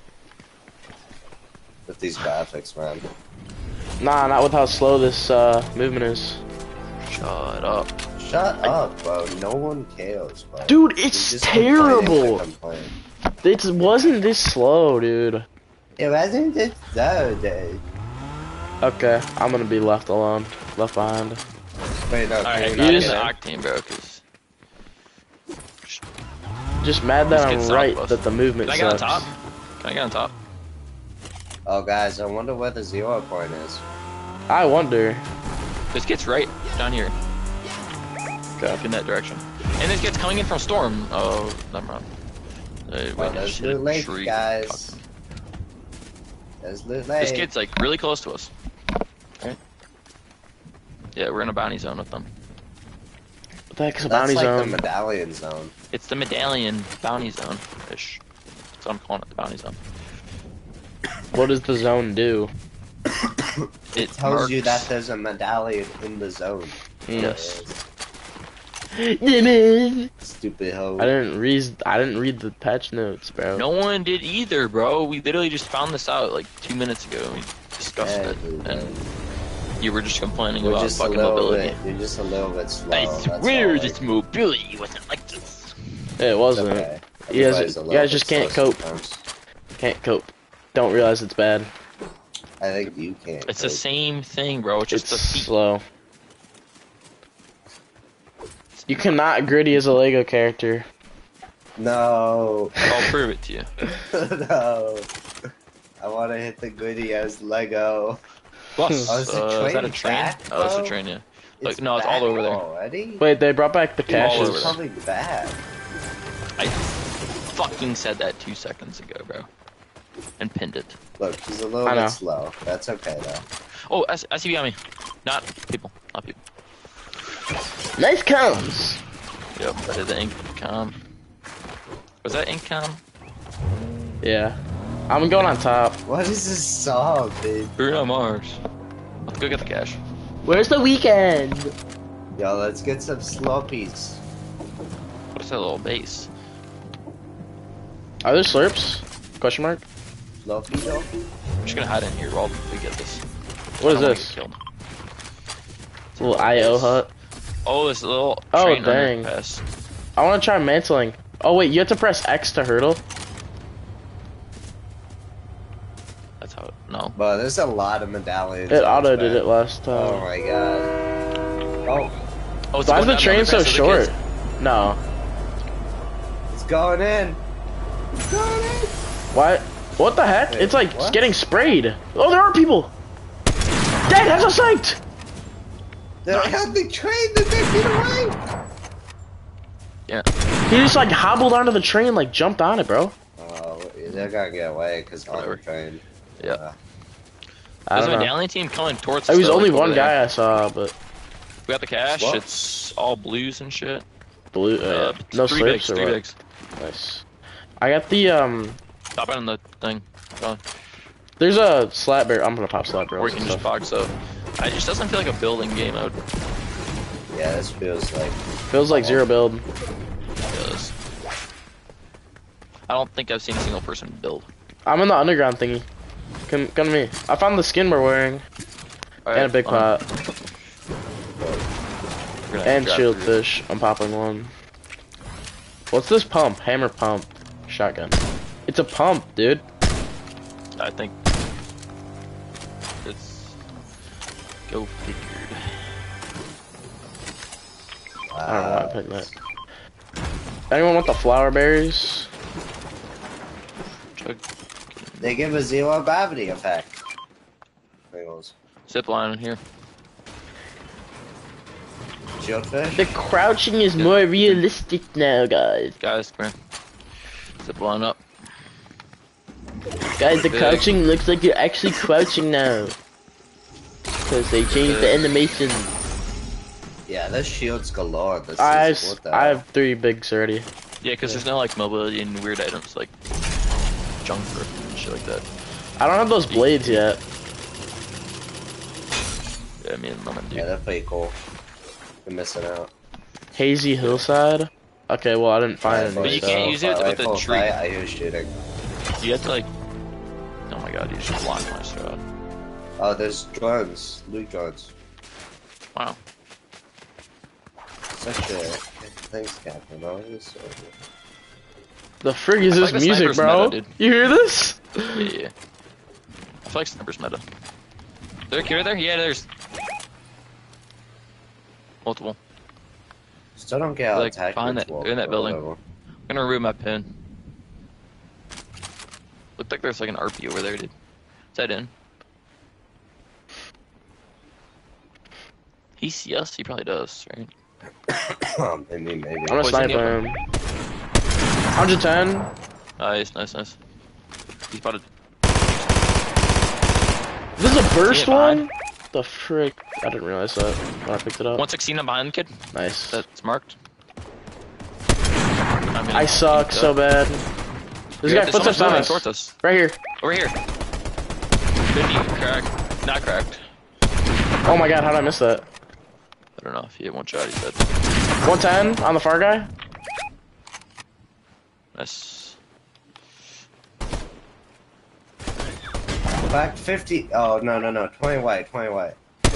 With these graphics, man. Nah, not with how slow this uh, movement is. Shut up. Shut up, bro. No one cares, bro. Dude, You're it's just complaining to terrible. complain. It wasn't this slow, dude. It wasn't just so, dude. Okay, I'm gonna be left alone, left behind. Wait, no, Alright, can you you use not the get in? octane, bro, cause... Just mad Let's that get I'm south right bus. that the movement Can I get on sucks. top? Can I get on top? Oh, guys, I wonder where the zero point is. I wonder. This gets right down here. Okay. Up in that direction. And this gets coming in from storm. Oh, never mind. Uh, Oh, wait, there's shit, Loot Lake, tree. guys. There's Loot Lake. This kid's like really close to us. Right? Yeah, we're in a bounty zone with them. What the heck is a That's bounty like zone? the medallion zone. It's the medallion bounty zone ish. That's what I'm calling it, the bounty zone. What does the zone do? It Tells you marks- that there's a medallion in the zone. Yes. I Stupid hoe. didn't read. I didn't read the patch notes, bro. No one did either, bro. We literally just found this out like two minutes ago. We discussed Yeah, it, dude, and man. you were just complaining You're about just a fucking little mobility. bit. You're just a little bit slow. I that's swear all, this like, mobility wasn't like this. It it's wasn't. okay. You guys- Everybody's a you little guys just bit can't slow cope. sometimes. Can't cope. Don't realize it's bad. I think you can't. It's the cope. same thing, bro. It's just It's the feet. slow. You cannot gritty as a Lego character. No. I'll prove it to you. No. I want to hit the goodie as Lego. Bus. Oh, is the uh, train is that a train? back, Oh, it's a bro? train, yeah. It's Like, no, it's all back over there. already? Wait, they brought back the Dude, all over caches. it's there. coming back. I fucking said that two seconds ago, bro. And pinned it. Look, he's a little I know. bit slow. That's okay, though. Oh, I, I see behind me. Not people. Not people. Nice cones. Yep, that is the Incom. Was that Incom? Yeah. I'm going on top. What is this song, dude? Bruno Mars. Let's go get the cash. Where's the weekend? Yo, let's get some sloppies. What's that little base? Are there slurps? Question mark. Sloppy, though? I'm just gonna hide in here while we get this. What is I don't wanna this? get killed. Little I O hut. Oh, this little Oh, train dang. underpass. I want to try mantling. Oh wait, you have to press X to hurdle. That's how it. No. But there's a lot of medallions. It on this auto did map. it last Oh time. my god. Oh, Oh, it's Why is going the down train so underpass with the short? kids. No. it's going in. It's going in. What? What the heck? Wait, It's like what? getting sprayed. Oh, there are people. Dad has a sight. They had the train that they get away. Yeah. He just like hobbled onto the train, like jumped on it, bro. Oh, they're gonna get away because on the Whatever. train. Yeah. Uh, I There's a don't know. medallion team coming towards us. There was though, only like, over one there. guy I saw, but We got the cash. What? It's all blues and shit. blue. Uh, Uh, no three slips bigs, or three what? bigs. Nice. I got the um. Stop it on the thing. Go on. There's a slap bear. I'm gonna pop slap Or barrels you and can just stuff. box up. It just doesn't feel like a building game mode. yeah, this feels like. Feels like zero build. It does. I don't think I've seen a single person build. I'm in the underground thingy. Come, come to me. I found the skin we're wearing All and a big fine. pot We're gonna and grab shield through. fish. I'm popping one. What's this pump? Hammer pump. Shotgun. It's a pump, dude. I think it's go figured. I don't know why I Uh, picked that. Anyone want the flower berries? Chug. they give a zero gravity effect. Pringles. Zip line in here. Shieldfish? The crouching is more realistic now, guys. Guys, come here. Zip line up. Guys, the Big. crouching looks like you're actually crouching now. Because they changed the Big. animation. Yeah, there's shields galore. This I, is, s- what the I hell? have three bigs already. Yeah, because there's no like mobility and weird items like junk or shit like that. I don't have those blades yet. Yeah, I mean, I'm gonna do. Yeah, they're pretty cool. You're missing out. Hazy hillside. Okay, well I didn't find But any. you so- can't use it with the Rifle tree. fight, I hear shooting. You have to like. Oh my god, you just block my shot. Oh, there's drones. Loot drones. Wow. Such a... Thanks, Captain. I was so... The frig is I this like the music, sniper's bro? meta, dude. You hear this? Yeah, yeah. I feel like sniper's meta. There, here, there, yeah, there's multiple. Still don't get how Like, attacked behind with that- wolf, in that but building. whatever. I'm gonna remove my pin. Looked like there's like an R P over there, dude. Is that in? He see us? He probably does, right? maybe, maybe. I'm gonna Poison snipe the him. one ten. Nice, nice, nice. He's about to. This is a burst Yeah, behind. one? The frick? I didn't realize that when I picked it up. one sixteen, I'm behind the kid. Nice. That's marked. I'm gonna I suck eat so that. bad. This Yeah, guy there's puts us someone on moving us. towards us. Right here. Over here. fifty, cracked. Not cracked. Oh my god, how did I miss that? I don't know if he hit one shot, he said. one ten on the far guy? Nice. Back fifty. Oh, no, no, no. twenty white, twenty white.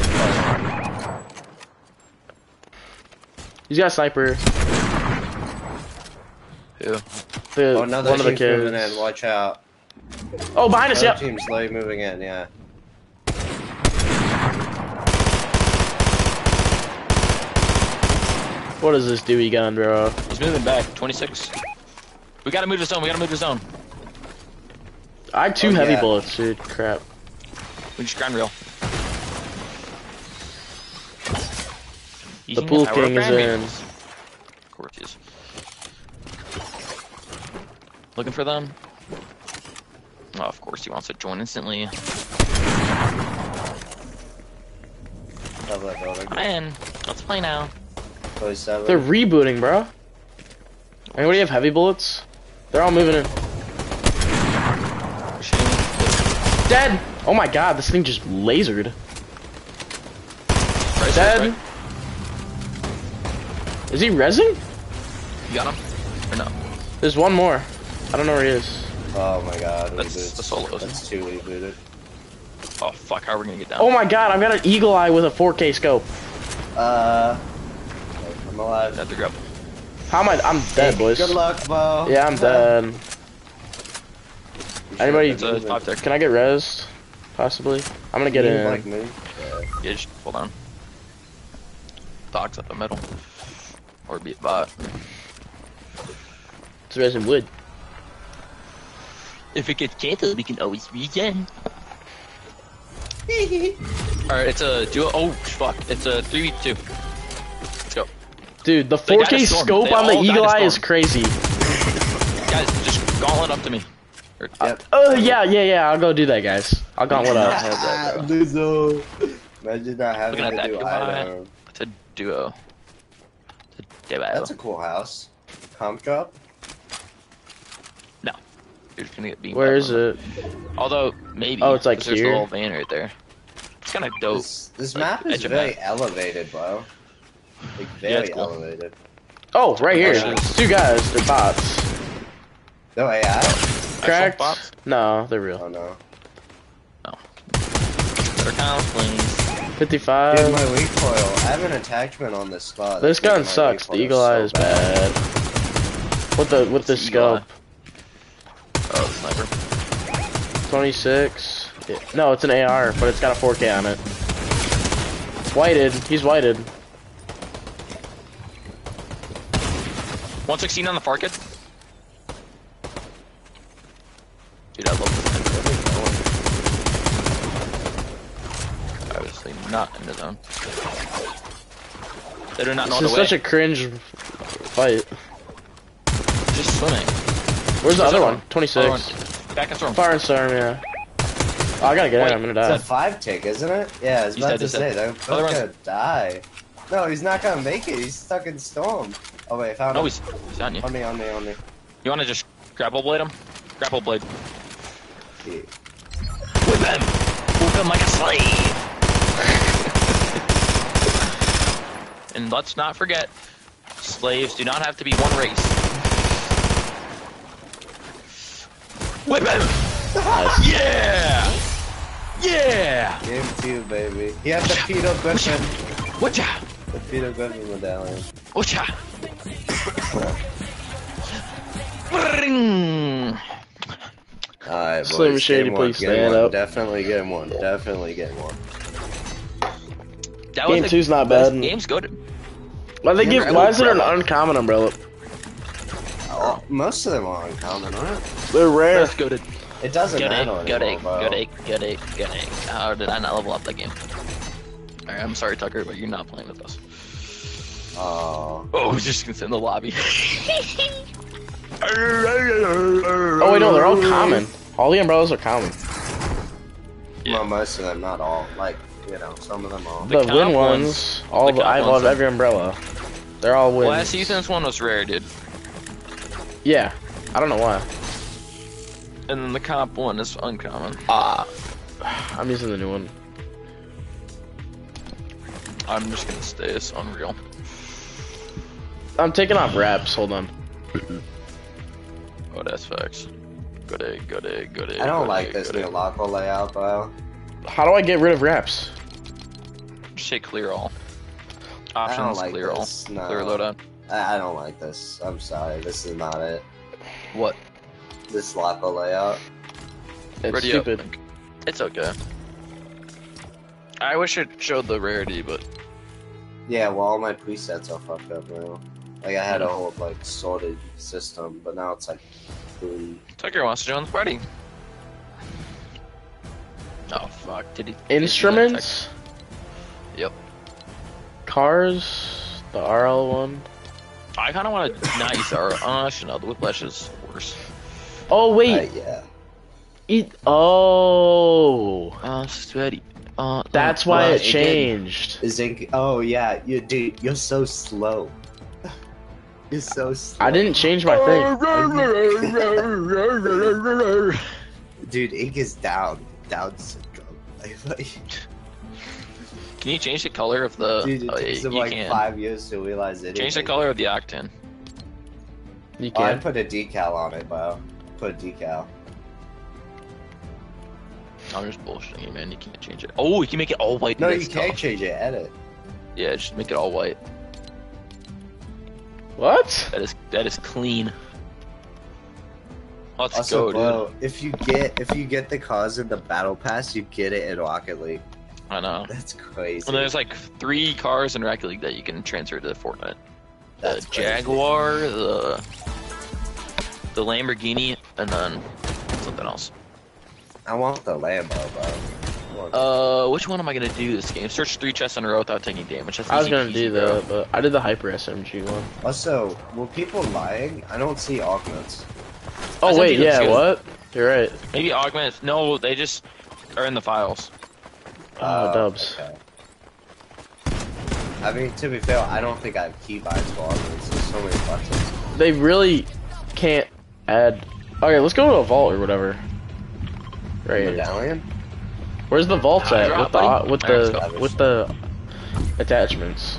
He's got a sniper. Who? The, Oh, another one of the team's moving kids. in. Watch out. Oh, behind us, Another yep. team's slowly moving in, yeah. What is this Dewey gun, bro? He's moving back. twenty-six. We gotta move the zone. We gotta move the zone. I have two Oh, heavy yeah. bullets, dude. Crap. We just grind real. The Pool King is in. Of course he is. Looking for them. Oh, of course he wants to join instantly. Cover that building. I'm in. Let's play now. twenty-seven. They're rebooting, bro. Anybody have heavy bullets? They're all moving in. Dead! Oh my god, this thing just lasered. Right, Dead. right, right. Is he rezzing? You got him? Or no? There's one more. I don't know where he is. Oh my god. That's reboots. the solo, isn't That's two rebooted. Oh fuck, how are we gonna get down? Oh my god, I've got an eagle eye with a four K scope. Uh. I'm alive. Have to grab. How am I? I'm dead, boys. Good luck, Bo. Yeah, I'm dead. Anybody- It's a five tick. Can I get rezzed? Possibly. I'm gonna get in. Like me? Yeah, just hold on. Dogs up the middle. Or be a bot. It's resin wood. If it gets canceled, we can always regen. Alright, it's a duo. Oh, fuck. It's a three v two. Let's go. Dude, the They four got K a storm. scope They on the all got eagle a eye is storm. crazy. Guys, just gauntlet up to me. Or, Yep. Oh, yeah, yeah, yeah. I'll go do that, guys. I'll gauntlet up. have that, bro. Lizzo. Imagine not having Looking at to that do duo. either. It's a duo. It's a duo. That's a cool house. Comp drop? No. You're just gonna get beamed Where up is on it? Although, maybe. Oh, it's like 'cause there's here? the little van right there. It's kind of dope. This, this Like, map is edge of very map. elevated, bro. Like, Yeah, very it's cool. elevated. Oh, right here. Oh, It's two guys. They're bots. No A I? Cracked? bots? No, they're real. Oh no. Better counseling. fifty-five. Dude, my recoil. I have an attachment on this spot. This that's gun making my sucks. The recoil eagle eye so is bad. With the with the What's the eagle scope. Oh, sniper. twenty-six. Yeah. No, it's an A R, but it's got a four K on it. It's whited. He's whited. one sixteen on the far kid. Dude, I love this thing. Obviously not in the zone. They do not know This the is way. such a cringe fight. Just swimming. Where's the There's other other one? one. twenty-six. Other one. Back and storm. Fire and storm, yeah. Oh, I gotta get Wait, in. I'm gonna It's die. a five tick, isn't it? Yeah, I was He's about dead, to he's say, dead. they're Other both one's- gonna die. No, he's not gonna make it. He's stuck in storm. Oh wait, found No, him. he's, he's on you. On me, on me, on me. You wanna just grapple blade him? Grapple blade. Yeah. Whip him! Whip him like a slave! And let's not forget, slaves do not have to be one race. Whip him! Yeah! Yeah! Game two, baby. He had the Peter Griffin. Whatcha? The Peter Griffin medallion. Whatcha? Bring! Alright, Slim boys. Shady, game one, please game stand one. up. Definitely game one. Definitely game one. That Game the two's not best bad. Game's good. Why they Yeah, give? right. Why is it an uncommon umbrella? Oh, most of them are uncommon, aren't it? They're rare. That's good. It doesn't Good egg, matter good anymore, egg, bro. good egg, good egg, good egg. How did I not level up that game? Alright, I'm sorry, Tucker, but you're not playing with us. Oh. Oh, we're just gonna sit in the lobby. Oh wait, no, they're all common. All the umbrellas are common. Yeah. Well, most of them, not all. Like, you know, some of them are. The The, comp win ones- ones, all the the, I comp love ones- every umbrella. They're all wins. Last season's one was rare, dude. Yeah, I don't know why. And then the comp one is uncommon. Ah, I'm using the new one. I'm just gonna stay as Unreal. I'm taking off wraps. Hold on. Oh, that's facts. Good egg, good egg, good egg. I don't good like egg, this good new egg. Loco layout, bro. How do I get rid of wraps? Just say clear all. I don't Options, like clear all. this. No. Clear loadout. I, I don't like this. I'm sorry. This is not it. What? This Loco layout. It's Ready stupid. up. It's okay. I wish it showed the rarity, but Yeah, well, all my presets are fucked up now. Like I had a whole like sorted system, but now it's like three. Tucker wants to join the party. Oh fuck! Did he? Instruments. Yep. Cars. The R L one. I kind of want to not use the R L. Oh, actually, no. The Whiplash is worse. Oh wait. Uh, yeah. It. Oh. Uh, sweaty. Uh, That's uh, why uh, it it did. changed. Zinc. Oh yeah, you dude, you're so slow. You're so slow. I didn't change my thing. Dude, ink is down. Down syndrome. Like, Can you change the color of the? dude, it oh, takes yeah, them you like can. five years to realize it. Change the color of the octane. You Oh, I can. put a decal on it, bro. Put a decal. I'm just bullshitting you, man. You can't change it. Oh, you can make it all white. No, That's you can't tough. change it. Edit. Yeah, just make it all white. What? That is that is clean. Let's Also, go, bro, dude. if you get if you get the cars in the battle pass, you get it in Rocket League. I know. That's crazy. And there's like three cars in Rocket League that you can transfer to Fortnite. The That's crazy. Jaguar, the the Lamborghini, and then something else. I want the Lambo, bro. I want- Uh, which one am I gonna do this game? Search three chests in a row without taking damage. That's I was easy gonna peasy, do bro. that, but I did the Hyper S M G one. Also, were people lying? I don't see augments. Oh S M G wait, looks yeah, good. what? You're right. Maybe augment. No, they just are in the files. Oh, dubs. Okay. I mean, to be fair, I don't think I have keybinds for augments. There's so many buttons. They really can't add. Okay, let's go to a vault or whatever. Right here. Medallion? Where's the vaults High at drop, with the buddy. with Alright, the let's go. with the attachments?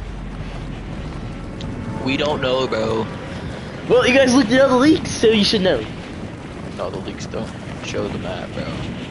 We don't know, bro. Well, you guys looked at all the leaks, so you should know. No, the leaks don't show the map, bro.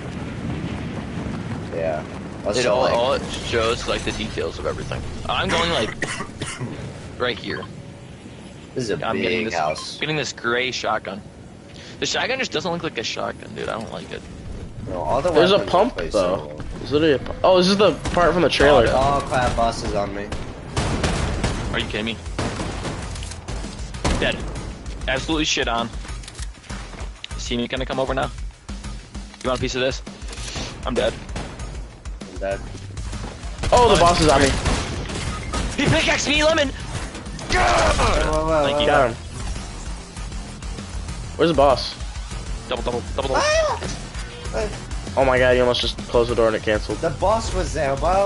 Yeah. It Also, all, like, all it shows like the details of everything. I'm going like right here. this is a I'm getting big this house. getting this gray shotgun. The shotgun just doesn't look like a shotgun, dude. I don't like it. No, all the There's a weapons pump play though. so well. There's literally a pump. Oh, this is the part from the trailer. Oh, oh crap, boss is on me. Are you kidding me? Dead. Absolutely shit on. See me gonna come over now? You want a piece of this? I'm dead. I'm dead. Oh, the boss is on me. He pickaxed me, lemon! Whoa, whoa, whoa, Thank whoa. you. Got him. Where's the boss? Double, double, double, double. Ah! Oh my god, you almost just closed the door and it canceled. The boss was there, bro.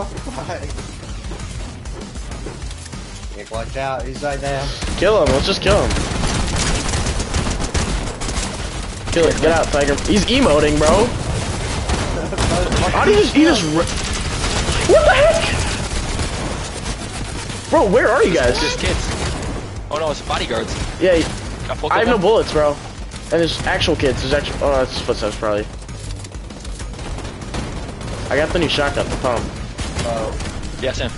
Nick, watch out. He's right there. Kill him. Let's just kill him. Kill him. Get out, Tiger. He's emoting, bro. How do you just? He just. Ri- what the heck? Bro, where are you guys? Just kids. Oh no, it's bodyguards. Yeah, Got full I have no kill. bullets, bro. And there's actual kids. There's actual. Oh, no, that's footsteps probably. I got the new shotgun, the pump. Oh, Yeah, Sam.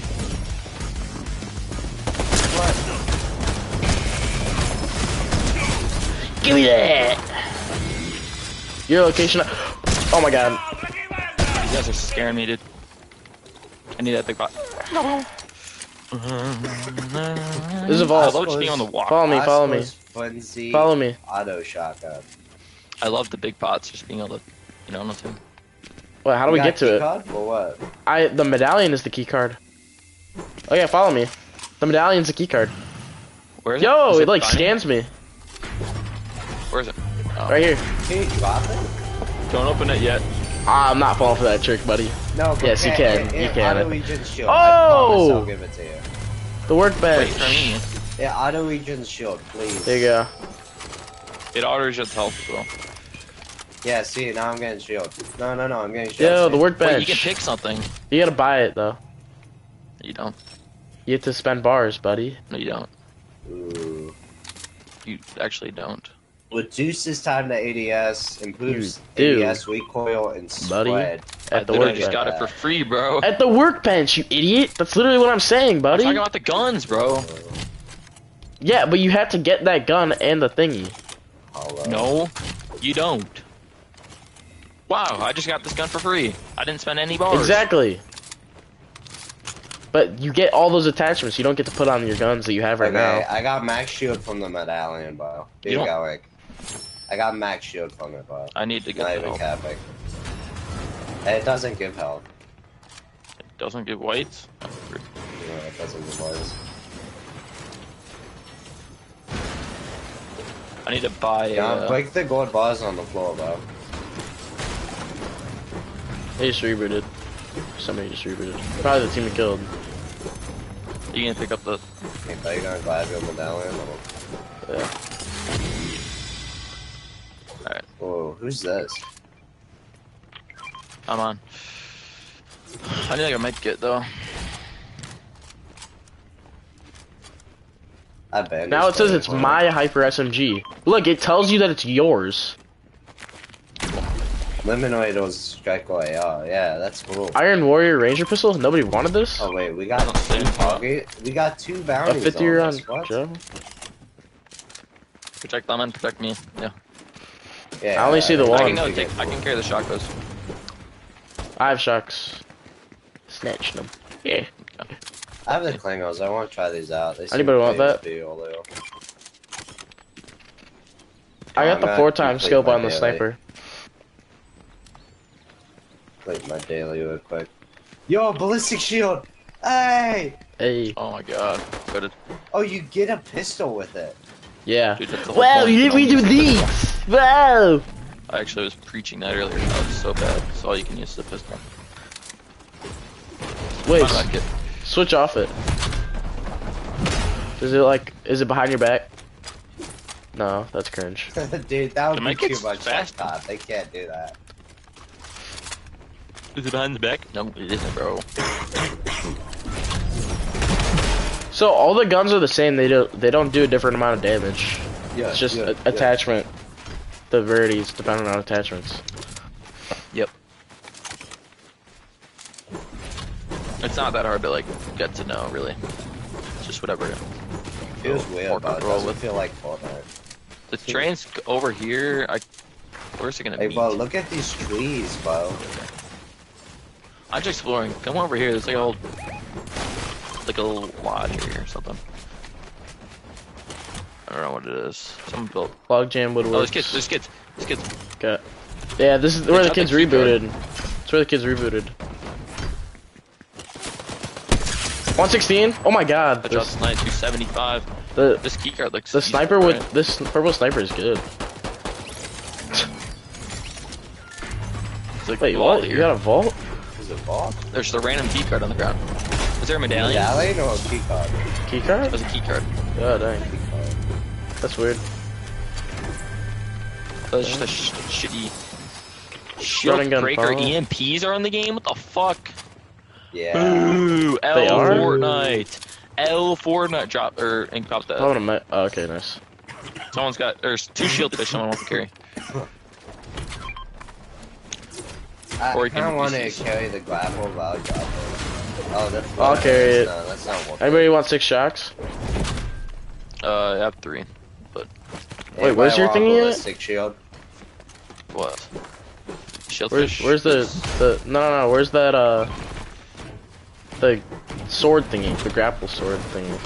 what? Give me that. Your location. Oh my god. These guys are scaring me, dude. I need that big bot. There's a I vault. love just being on the walk. Follow me. Follow me. Osmo's Frenzy Follow me. Auto shotgun. I love the big pots, just being able to, you know, not to. Wait, how do we You get got to key it? card or what? I the medallion is the key card. Oh yeah, follow me. The medallion's the key card. Where is Yo, it? Is it like behind me? scans me. Where is it? Oh. Right here. Can you drop it? Don't open it yet. Ah, I'm not falling for that trick, buddy. No, but Yes, you can't- can. It, You it can. auto regens shield. Oh! I promise I'll give it to you. The workbench. Wait for me. Yeah, auto regens shield, please. There you go. It auto just health as well. Yeah, see, now I'm getting shield. No, no, no, I'm getting shield. Yo, see? the workbench. Wait, you can pick something. You gotta buy it though. You don't. You have to spend bars, buddy. No, you don't. Ooh. You actually don't. Reduces time to A D S, improves You A do. D S recoil and Buddy. spread. I At the literally just workbench. got it for free, bro. At the workbench, you idiot. That's literally what I'm saying, I'm buddy. talking about the guns, bro. Yeah, but you have to get that gun and the thingy. Hello. No, you don't. Wow, I just got this gun for free. I didn't spend any bars. Exactly. But you get all those attachments. You don't get to put on your guns that you have right okay, now. I got max shield from the medallion, bro. There you, you go, Rick. I got max shield from it, bro. I need to get Not the even help. capping. It doesn't give health. It doesn't give whites? Yeah, it doesn't give whites. I need to buy Yeah, uh, break the gold bars on the floor, bro. They just rebooted. Somebody just rebooted. Probably the team we killed. You gonna pick up the... I thought you were gonna grab your medallion. Yeah. Alright. Whoa, who's this? I'm on. I need like a med kit though. I bet. Now it says it's my Hyper S M G. Look, it tells you that it's yours. Liminoidal's Striker A R. Yeah, that's cool. Iron Warrior Ranger Pistol? Nobody wanted this? Oh wait, we got two target. We got two A bounties. fifty year on this. What? Joe? Protect them and protect me. Yeah. Yeah. I only see the I one. can go take. I can carry the shotguns. I have shocks. Snatch them. Yeah. I have the Klingons. I want to try these out. They seem Anybody want pretty that? feel, though. I got I'm the gonna four times complete scope my on the daily. sniper. Wait, my daily real quick. Yo, ballistic shield! Hey! Hey. Oh my god. Go to. Oh, you get a pistol with it. Yeah. Dude, that's the whole Wow, point. you did we do these? Wow! I actually was preaching that earlier. That was so bad. That's all you can use the pistol. Wait, I like it. switch off it. Is it like, is it behind your back? No, that's cringe. Dude, that would To be make too it much fast. stop. They can't do that. Is it behind the back? No, it isn't, bro. So all the guns are the same. They do they don't do a different amount of damage. Yeah, It's just yeah, a- yeah. attachment. The rarities depending on attachments. Yep. It's not that hard to like get to know, really. It's just whatever. Feels Feel weird, more but it comfortable doesn't with. feel like Fortnite. The train's over here. I. Where's it gonna Hey, meet? bro, look at these trees, bro. I'm just exploring. Come over here. There's like a little, like a little lodge here or something. I don't know what it is. Someone built. Logjam woodworks. Oh, there's kids. There's kids. There's kids. Okay. Yeah, this is where the got kids the key card. rebooted. It's where the kids rebooted. one sixteen? Oh my god. The This, just night two seventy-five. the This keycard looks. the decent, sniper right? with this purple sniper is good. There's like Wait, a vault what? here. You got a vault? Is it ball? There's the random keycard on the ground. Is there a medallion? Medallion or a key card? Key card? There's a keycard. God dang. Key card. That's weird. There's just a sh shitty. Running Shield gun breaker follow. E M Ps are on the game. What the fuck? Yeah. Ooh, L They are? Fortnite. L Fortnite drop or ink pop that. I want to. Oh, okay, nice. Someone's got. There's two shield fish. Someone wants to carry. I Or you kind can of want to use these. carry the grapple, but I'll drop it. Oh, that's I'll carry it. No, that's not working. Anybody want six shocks? Uh, I have three. But Wait, where's your Anybody thingy want a at? ballistic shield? what? Shield Where's fish. where's the the no no no? Where's that uh the sword thingy? The grapple sword thingy.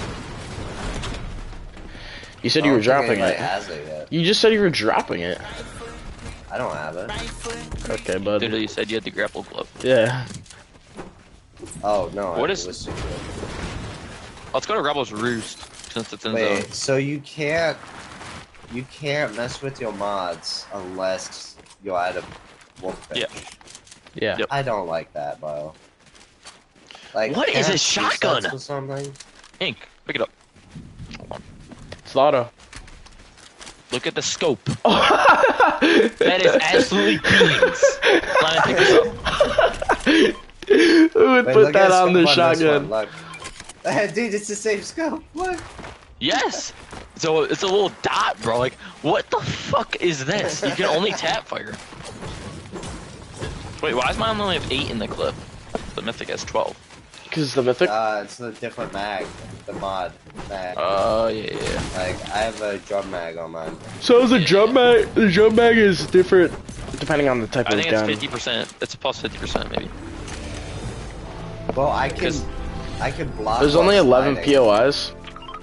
You said you I were don't think dropping anybody it. has it yet. You just said you were dropping it. I don't have it. Okay, bud. Dude, you said you had the grapple glove. Yeah. Oh no. What I is- ballistic shield. Let's go to Rebel's Roost since it's in Wait, zone. so you can't you can't mess with your mods unless you're at a wolffish. Yeah. Yeah. Yep. I don't like that, bro. Like, What is can't a shotgun? Or something? Ink, pick it up. Hold on. It's Lotto. Look at the scope. That is absolutely beans. Let me pick this up. Who would Wait, put look that at on the scope this shotgun? one, look. Dude, it's the same scope. Look. Yes. So it's a little dot, bro. Like, what the fuck is this? You can only tap fire. Wait, why is mine only have eight in the clip? The Mythic has twelve. Because the mythic. Uh, it's a different mag. The mod mag. Oh, uh, yeah, yeah. like, I have a drum mag on mine. So the jump mag, the jump mag is different depending on the type I of think it's gun. fifty percent. It's a plus fifty percent, maybe. Well, I can. Because I could block. There's only eleven P O Is.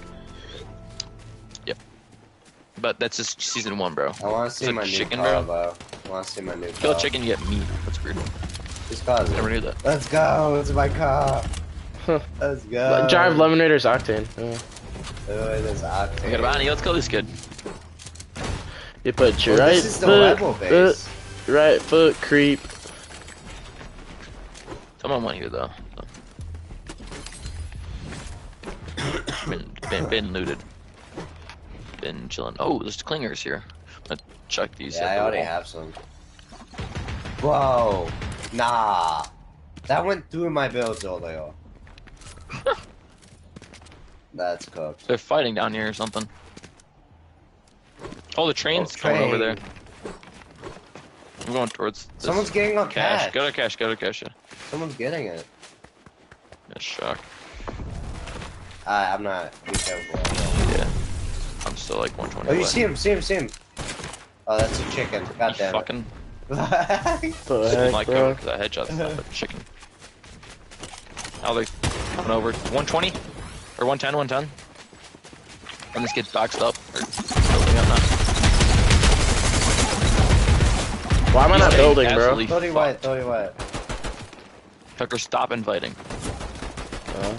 Yep. But that's just season one, bro. I want to see It's my like new chicken, car, bro. though. I want to see my new Kill car. a chicken, you get meat. That's weird. This car's Never knew that. Let's go. It's my car. Let's go. Drive Lemonators Octane. Yeah. Oh, it is octane. We got a Bonnie. Let's go this kid. You put your Well, right this is the foot, level base. foot, right foot creep. Someone went here though. So. been, been, been looted. Been chilling. Oh, there's clingers here. I'm gonna chuck these. Yeah, at I the already wall. have some. Whoa. Nah. That went through my builds earlier. That's cooked. They're fighting down here or something. Oh, the train's Oh, coming over train. there. I'm going towards. This. Someone's getting on cash. cash. Go to cash. Go to cash. Yeah. Someone's getting it. Yeah, shock. I, I'm not. Be careful. Yeah. I'm still like one twenty. Oh, you away. see him, see him, see him. Oh, that's a chicken. God You damn fucking. it. The heck, Like bro? because I headshot stuff, but chicken. Oh, they're coming over. one twenty? Or one ten, one ten? And this gets boxed up. Or building up now. Why am I not He's building, getting bro? absolutely thirty white, fucked. thirty white. Tucker, stop inviting. Uh,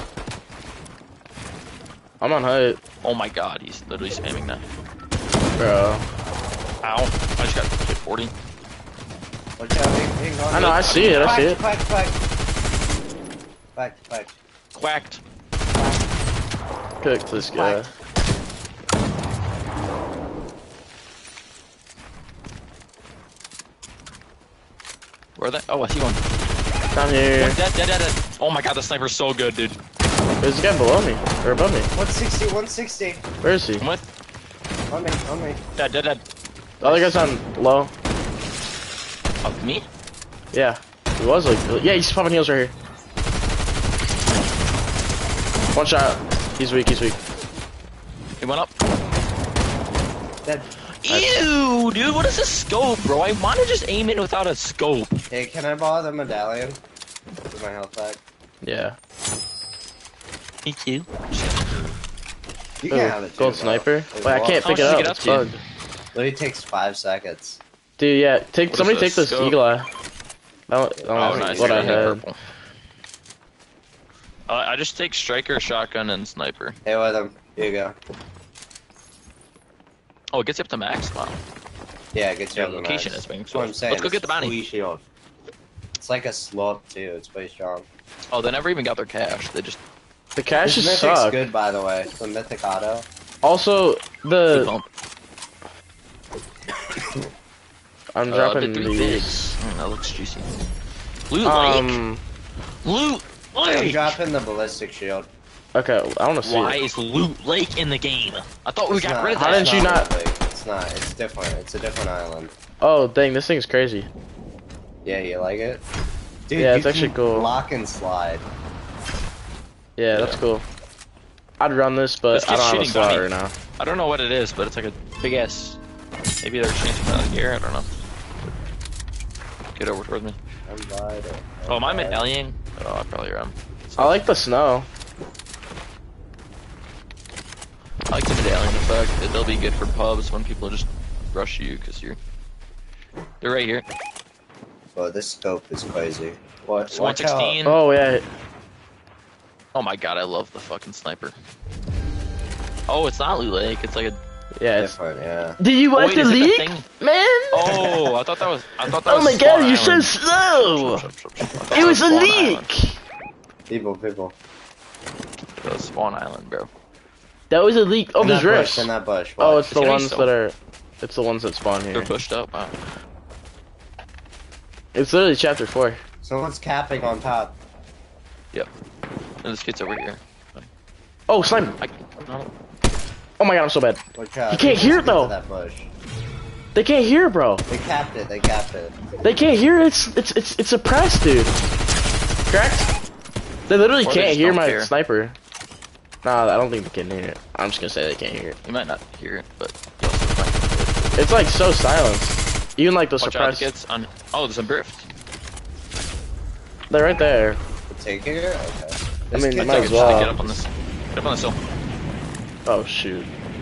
I'm on height, Oh my god, he's literally spamming that. bro. Ow. I just got hit forty. Watch out, ping, ping on I know, I see it, I see it. Quack, quack, quack. Quack, quack. Quacked. Cook this guy. Where are they? Oh, I see one. Down here. One dead, dead, dead, dead. Oh my god, the sniper's so good, dude. There's a guy below me, or above me. one sixty, one sixty. Where is he? I'm with. On me, on me. Dead, dead, dead. The other guy's on low. Of me? Yeah, he was like, yeah, he's popping heals right here. One shot. He's weak. He's weak. He went up. Dead. Ew, dude, what is this scope, bro? I want to just aim it without a scope. Hey, can I borrow the medallion? With my health back. Yeah. Me too. You Ooh, can have it too, gold bro. sniper. It Wait, I works. can't How pick it much up. does it It's get up to? bugged. Literally takes five seconds. Dude, yeah. Take What somebody is take this, this scope? eagle eye. That, that Oh, was nice. what I I got had. purple. Uh, I just take striker, shotgun, and sniper. Hey, with him. Here you go. Oh, it gets you up to max. Wow. Yeah, it gets you Your up to location max. is being That's what I'm sourced. saying. Let's go it's get the bounty. free shield. It's like a slurp too. It's pretty strong. Oh, they never even got their cash. They just The cash This just mythic's suck. good, by the way. The mythic auto. Also, big the bump. I'm Uh, dropping did three these. bigs. Mm, that looks juicy. Loot lake. Um. Loot I'm lake. dropping the ballistic shield. Okay, I want to see Why it. is loot lake in the game? I thought we It's got not- rid of How that. didn't you not- really. It's not. It's different. It's a different island. Oh, dang, this thing's crazy. Yeah, you like it? Dude, Yeah, you it's actually can cool. Lock and slide. Yeah, that's Yeah. cool. I'd run this, but This I don't kid's have a shooting slot dummy. right now. I don't know what it is, but it's like a big ass. Maybe they're changing the gear. I don't know. Get over towards me. I'm riding. Oh, am I I'm riding. medallion? Oh, I probably am. I like the snow. I like the medallion effect. They'll be good for pubs when people just rush you because you're. They're right here. Bro, this scope is crazy. What? It's one Watch out. sixteen. Oh yeah, Oh my god, I love the fucking sniper. Oh, it's not Loot Lake. It's like a. yeah. It's... Different, yeah. Did you Oh, want wait, the is it the leak, thing? man? Oh, I thought that was. I thought that Oh was. my god, Swan you're so Island. slow. Shut up, shut up, shut up. I thought It that was a Swan leak. Island. People, people. That was Swan Island, bro. That was a leak. Oh, in there's that bush, rifts. in that bush. Oh, watch. it's the It's ones gonna be that are. It's the ones that spawn They're here. pushed up. Wow. It's literally chapter four. Someone's capping on top. Yep. And this kid's over here. Oh, slime. I, no. Oh my god, I'm so bad. Watch out. You can't Just hear it, get to though. That bush. They can't hear, bro. They capped it. They capped it. They can't hear. It's it's it's it's suppressed, dude. Correct? They literally Or they can't just hear don't my care. sniper. Nah, I don't think they can hear it. I'm just gonna say they can't hear it. You might not hear it, but you also might hear it. It's like so silenced. Even like the Watch out, the suppressed. kids on. Oh, there's a drift. They're right there. Take it? Okay. I mean, kid might as don't well. Get up on this. Get up on this hill. Oh shoot.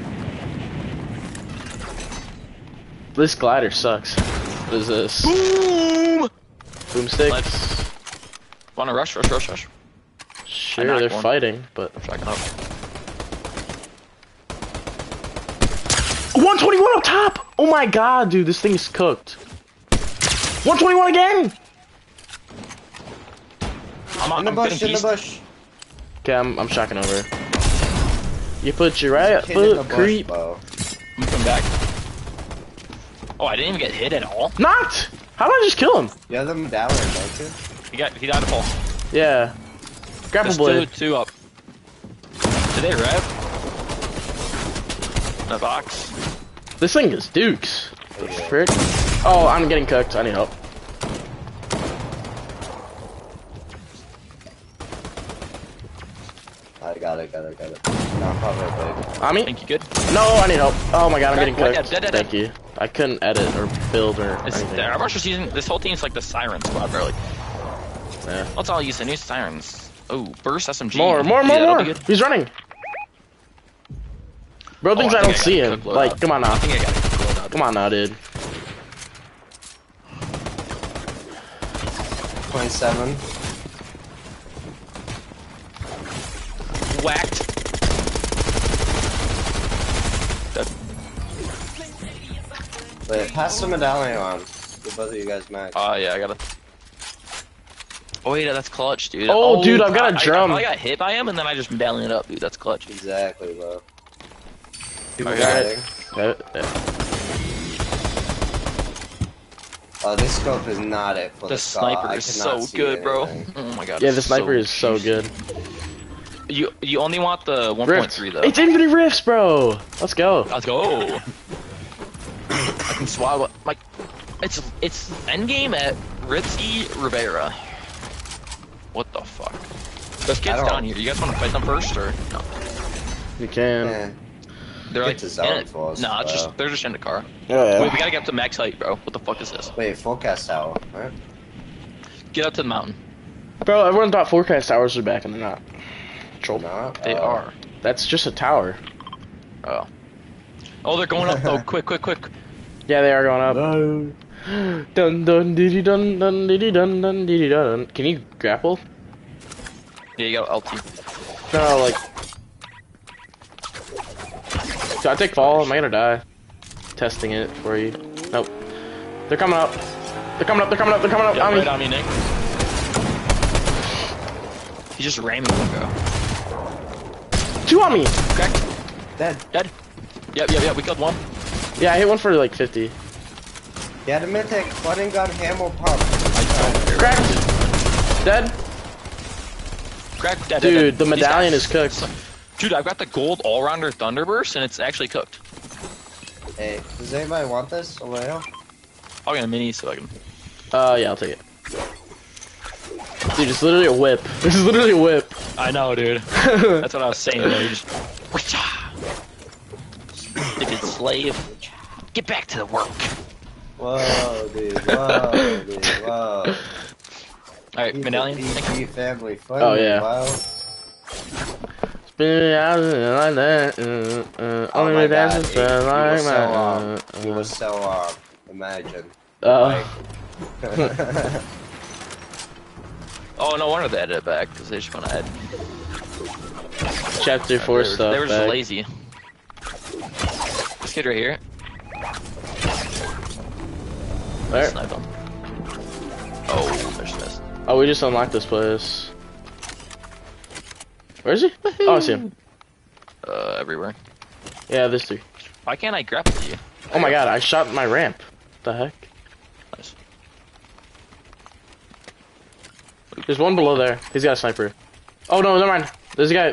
This glider sucks. What is this? Boom! Boomsticks? Let's... Wanna rush, rush, rush, rush. Sure, knocked they're one. fighting, but... Tracking up. one twenty-one up top! Oh my god, dude, this thing's cooked. one twenty-one again! I'm on In the I'm bush, getting in the pieced. bush. Okay, I'm, I'm shocking over. You put your right Kid in the foot, bush, creep. Bo. I'm coming back. Oh, I didn't even get hit at all. Knocked! How did I just kill him? You have the medallion, don't you? He got he died to fall. Yeah. Grapple There's blade. two, two up. Did they rev? The box. This thing is dukes. Yeah. Frick. Oh, I'm getting cooked. I need help. I got it, got it, got it. No, I'm probably big. Ami? Think you good? No, I need help. Oh my god, I'm Crack, getting what? cooked. Dead, dead, Thank dead. you. I couldn't edit or build or It's, anything. I'm not sure using this whole team's like the siren squad, bro. Like, Yeah. let's all use the new sirens. Oh, burst S M G. More, more, Yeah, more, that'll more. be good. He's running. Bro thinks Oh, I I don't think I see got a him. quick Like, loadout. come on I now. think I got it. Loadout. Come on now, dude. twenty-seven. Whacked. Dead. Wait, pass the medallion on. Give both of you guys max. Oh yeah, I got it. Oh wait, that's clutch, dude. Oh, dude, I've got a I- drum. I, I got hit by him and then I just medallion it up, dude. That's clutch. Exactly, bro. People Okay. riding. Yeah, yeah. Oh, this scope is not it for the, The scope. sniper I is cannot so see good, bro. anything. Oh my god. Yeah, the it's sniper so is so good. You you only want the one point three though. It's infinity rifts, bro. Let's go. Let's go. I can swallow like it's it's endgame at Ritzy Rivera. What the fuck? Those I kids don't- down here. You guys want to fight them first or no? You can. Yeah. They're Get like to zone in it. for us, No, it's bro. just they're just in the car. Oh, yeah. Wait, we gotta get up to max height, bro. What the fuck is this? Wait, forecast tower, right? Get up to the mountain. Bro, everyone thought forecast towers were back, and they're not. Troll. Not? They Oh. are. That's just a tower. Oh. Oh, they're going up though. Quick, quick, quick. Yeah, they are going up. Dun dun diddy dun dun diddy dun dun diddy dun. Can you grapple? Yeah, you got L T. No, like. Do I take fall? Am I gonna die? Testing it for you. Nope. They're coming up. They're coming up. They're coming up. They're coming up. Yeah, on me. right on me, Nick. He just ran me, bro. Two on me. Crack. Dead. Dead. Yep, yep, yep. We killed one. Yeah, I hit one for like fifty. Yeah, the mythic. One and gun hammer pump. Cracked. Dead. Crack. Dead. dead, Dude, dead. the These medallion guys- is cooked. Dude, I've got the gold all-rounder Thunderburst, and it's actually cooked. Hey, does anybody want this over here? I'll get a mini so I can. Uh, yeah, I'll take it. Dude, it's literally a whip. This is literally a whip. I know, dude. That's what I was saying. Bro. You just. Stupid slave. Get back to the work. Whoa, dude. Whoa, dude. Whoa. All right, Keep medallion. the Thank you. P G family friendly. Oh, yeah. Wow. Spin out like that. Uh, uh, Oh only my with god, dances he, feel he like was so, my- um, uh, he was so, um, imagine. uh, Like, Oh, no wonder they added it back because they just want to add. chapter four they were, stuff. They were just back. lazy. This kid right here. Where? Snipe him. Oh, there's missed. Oh, we just unlocked this place. Where is he? Oh, I see him. Uh, everywhere. Yeah, this dude. Why can't I grapple you? Oh my god, I shot my ramp. What the heck? Nice. There's one below there. He's got a sniper. Oh no, never mind. There's a guy.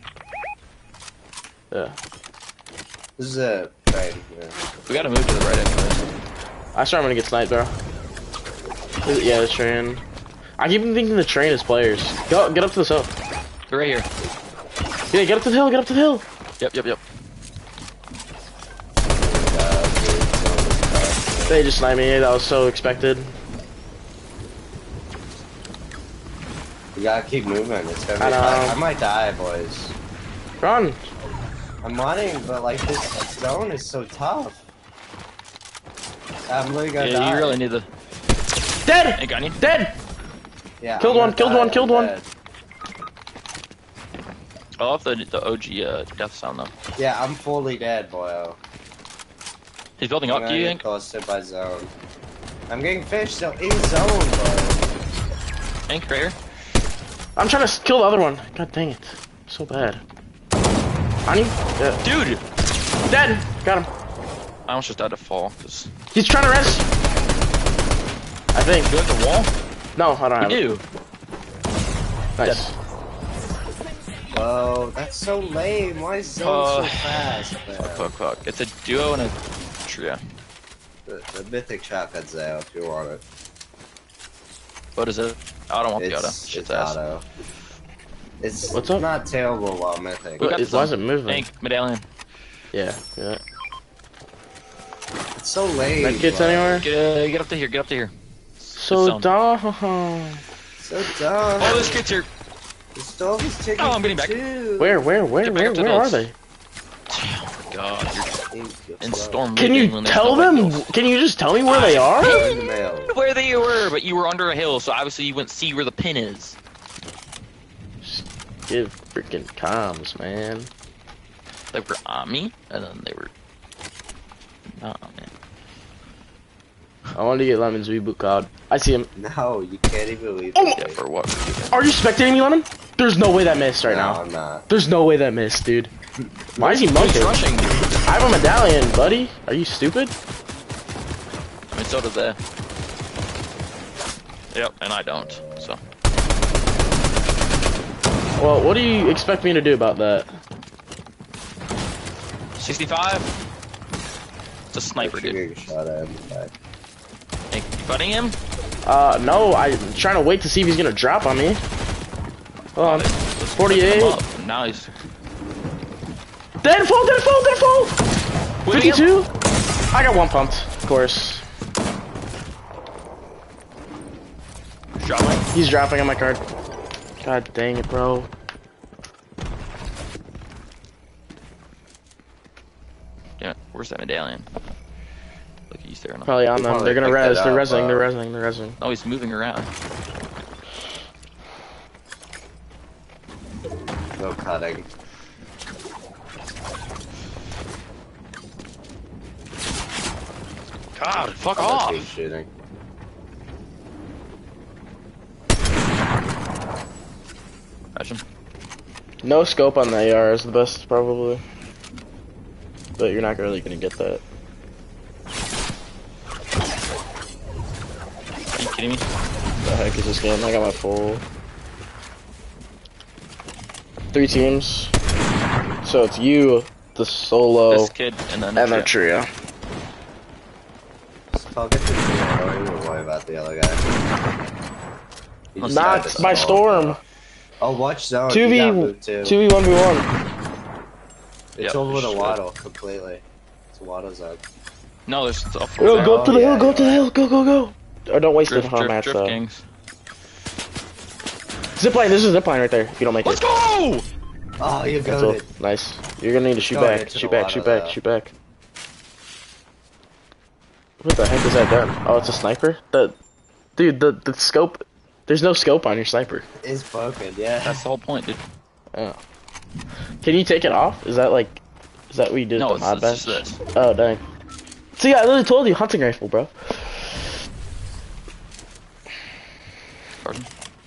Yeah. this is a right here. We gotta move to the right anyways. I swear I'm gonna get sniped, bro. Yeah, the train. I keep thinking the train is players. Go, get up to this hill. They're right here. Yeah, get up to the hill, get up to the hill. Yep, yep, yep. Uh, dude, so They just sniped me, that was so expected. this You gotta keep moving. It's gonna be I know. hard. I might die, boys. Run. I'm wanting, but like this zone is so tough. I'm literally gonna Yeah, die. you really need the. Dead. Ain't got any. Dead. Yeah. Killed I'm one, gonna killed die, one, killed I'm one. dead. I love the the O G uh, death sound though. Yeah, I'm fully dead, boyo. He's building I'm up to gonna you, get Hank. closer by zone. I'm getting fish still in zone, bro. Hank, right here. I'm trying to kill the other one. God dang it. So bad. On you? Yeah. Dude! Dead. Got him. I almost just died to fall. Cause He's trying to rest. I think. you have the wall? No, I don't have You it. do. Nice. Whoa, that's so lame. Why is zone Uh, so fast, man? Fuck, fuck, fuck. It's a duo and a trio. The, the mythic shotgun's there if you want it. What is it? I don't want the auto. It's, Shit's it's ass. auto. It's What's up? not terrible while mythic. We got It the zone. wasn't moving. Hank, medallion. Yeah, yeah. It's so lame. That gets bro. anywhere? Get, uh, get up to here, get up to here. So zone. dumb. So dumb. Oh, this kid's here. The stove is taking Oh, I'm getting back. two. Where, where, where, Get back where, up to where are those. they? Oh my god, you're in Slow. storm. Can Region you when there's tell no them? hills. Can you just tell me where they are? In the mail. Where they were, but you were under a hill, so obviously you wouldn't see where the pin is. Just give freaking comms, man. They were on me, and then they were not on me. I wanted to get Lemon's reboot card. I see him. No, you can't even leave. Oh! Yeah, for what? Are you spectating me, Lemon? There's no way that missed right no, now. I'm not. There's no way that missed, dude. Why is he He's monkey? rushing. I have a medallion, buddy. Are you stupid? I mean, so did they. Yep, and I don't, so. Well, what do you expect me to do about that? sixty-five? It's a sniper, You're dude. getting shot at in the back. Hey, you fighting him? Uh, no, I'm trying to wait to see if he's gonna drop on me. Hold on. Let's forty-eight. pick him up. Now he's... Dead full, dead full, dead full! Whipping him. fifty-two? I got one pumped, of course. Shot me. He's dropping on my card. God dang it, bro. Yeah, where's that medallion? Look, he's there. Probably on them. Probably They're gonna picked res. it They're up, resing. uh, They're resing. They're resing. Oh, he's moving around. No cutting. God, fuck I'm off! keep shooting. Imagine. No scope on the A R is the best, probably. But you're not really gonna get that. Are you kidding me? The heck is this game? I got my full. Three teams. So it's you, the solo, This kid, and then and the the trio. I'll get the trio. Don't even worry about the other guy. He just tried Not to by stall. storm. Oh, watch zone. Two He v got moved too. two v one v one. It's Yep, over the shit. waddle completely. It's a waddle zone. No, there's a four Go, there. go up to Oh, the yeah, hill. Go up to the yeah. hill. Go go go. Or don't waste Drift, it on drift, match drift though. gangs. Zipline. This is zipline right there. If you don't make Let's it. go! Oh, you That's got all. it. Nice. You're gonna need to shoot Going back. into Shoot the back. water, Shoot back. though. Shoot back. What the heck is that gun? Oh, it's a sniper. The dude, the the scope. There's no scope on your sniper. It's broken, yeah. That's the whole point, dude. Oh. Can you take it off? Is that like, is that what you did No, with the it's, mod it's bench? just this. Oh dang. See, I literally told you hunting rifle, bro. Pardon?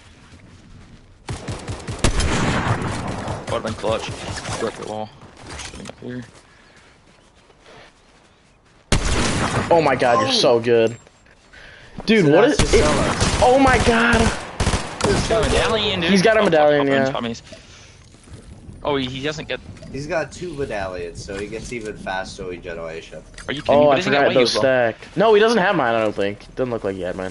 Would've been clutch. Broke the wall. Shooting up here. Oh my god, you're so good. Dude, So what that's is just it? solo. Oh my god. He's got a medallion, dude. He's got a Oh, fuck, medallion, I'll yeah. punch Tommy's. Oh, he, he doesn't get. He's got two medallions, so he gets even faster regeneration. Are you kidding me? Oh, But I isn't that forgot way those as well? stacked. No, he doesn't have mine, I don't think. Doesn't look like he had mine.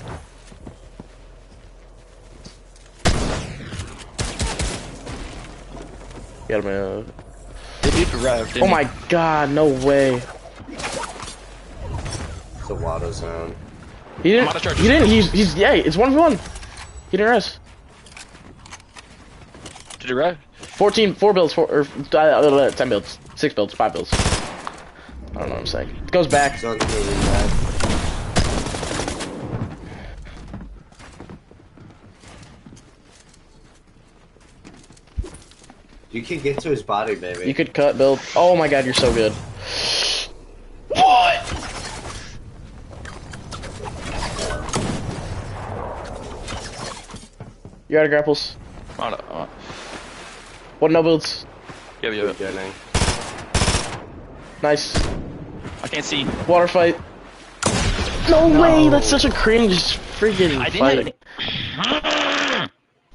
Got him a... They did rev, didn't Oh my god, no way. It's a water zone. He I'm out of didn't, charges. he didn't, he's, he's, yeah, it's one v one. He didn't rest. you right. fourteen, four builds, four, or uh, ten builds, six builds, five builds. I don't know what I'm saying. It goes back. Zone's moving back. You can get to his body, baby. You could cut, build. Oh my god, you're so good. What? You out of grapples? Oh, no, oh. What no builds? Yeah, yeah, yeah. Beginning. Nice. I can't see. Water fight. No, no way, that's such a cringe freaking I fight. didn't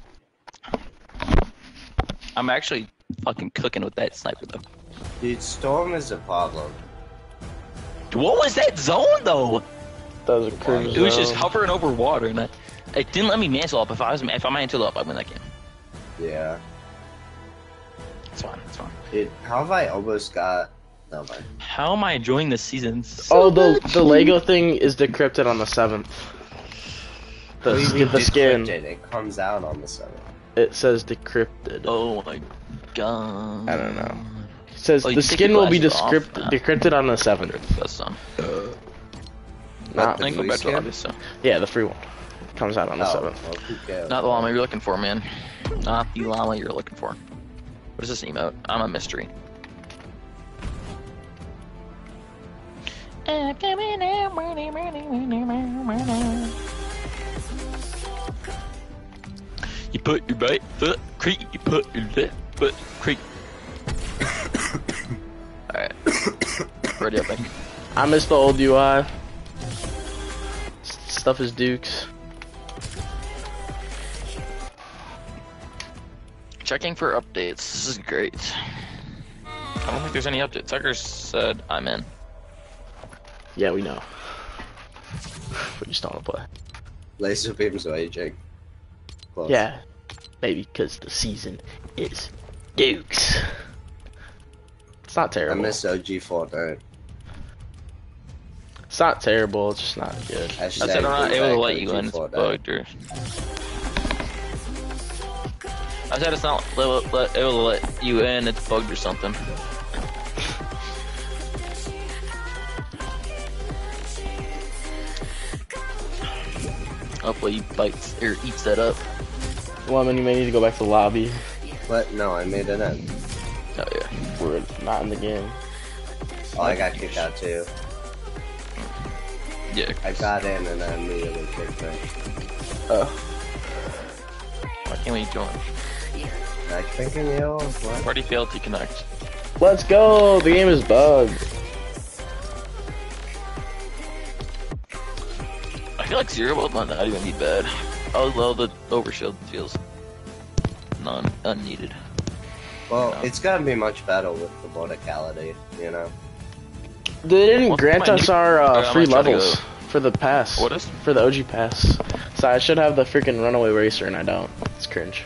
I'm actually fucking cooking with that sniper though. Dude, Storm is a problem. What was that zone though? That was a cringe It was zone. just hovering over water, and I, it didn't let me mantle up. If I was, if I mantle up, I'd win that game. Yeah. It's fine. It's fine. Dude, how have I almost got... No, man. How am I enjoying this season? So Oh, the much? the Lego thing is decrypted on the seventh. The, What do you sk- mean the skin. decrypted? It comes out on the seventh. It says decrypted. Oh my god. I don't know. It says Oh, you the take skin your will be glasses off decrypt- now. decrypted on the seventh. That's done. Not the I can go blue back to skin? lobby, so. yeah, the free one comes out on the Oh, seventh. well, who cares? Not the llama you're looking for, man. Not the llama you're looking for. What is this emote? I'm a mystery. You put your right foot creek, you put your left foot creek. Alright. Ready up, I think. I miss the old U I. S- Stuff is Dukes. Checking for updates. This is great. I don't think there's any updates. Tucker said I'm in. Yeah, we know. We just don't want to play. Laser beams waging. Close. Yeah, maybe because the season is Dukes. It's not I terrible. miss O G Fortnite. It's not terrible. It's just not good. I said I'm not able to let you in. It's Fortnite. bugged or... I said it's not let, let, able to let you in. It's bugged or something. Hopefully he bites or eats that up. Lemon, you may need to go back to the lobby. What? No, I made it in. Oh yeah. We're not in the game. Oh, I got kicked out too. Yeah. I got in and then immediately kicked me. Oh. Why can't we join? I thinking you what? Party failed to connect. Let's go! The game is bugged. I feel like zero will not even be bad. Although the overshield feels non unneeded. Well, No. it's gonna be much better with the verticality, you know. They didn't What's grant my us new- our uh, Uh, I'm free not trying to levels go- for the pass. What is? For the O G pass. So I should have the freaking runaway racer and I don't. It's cringe.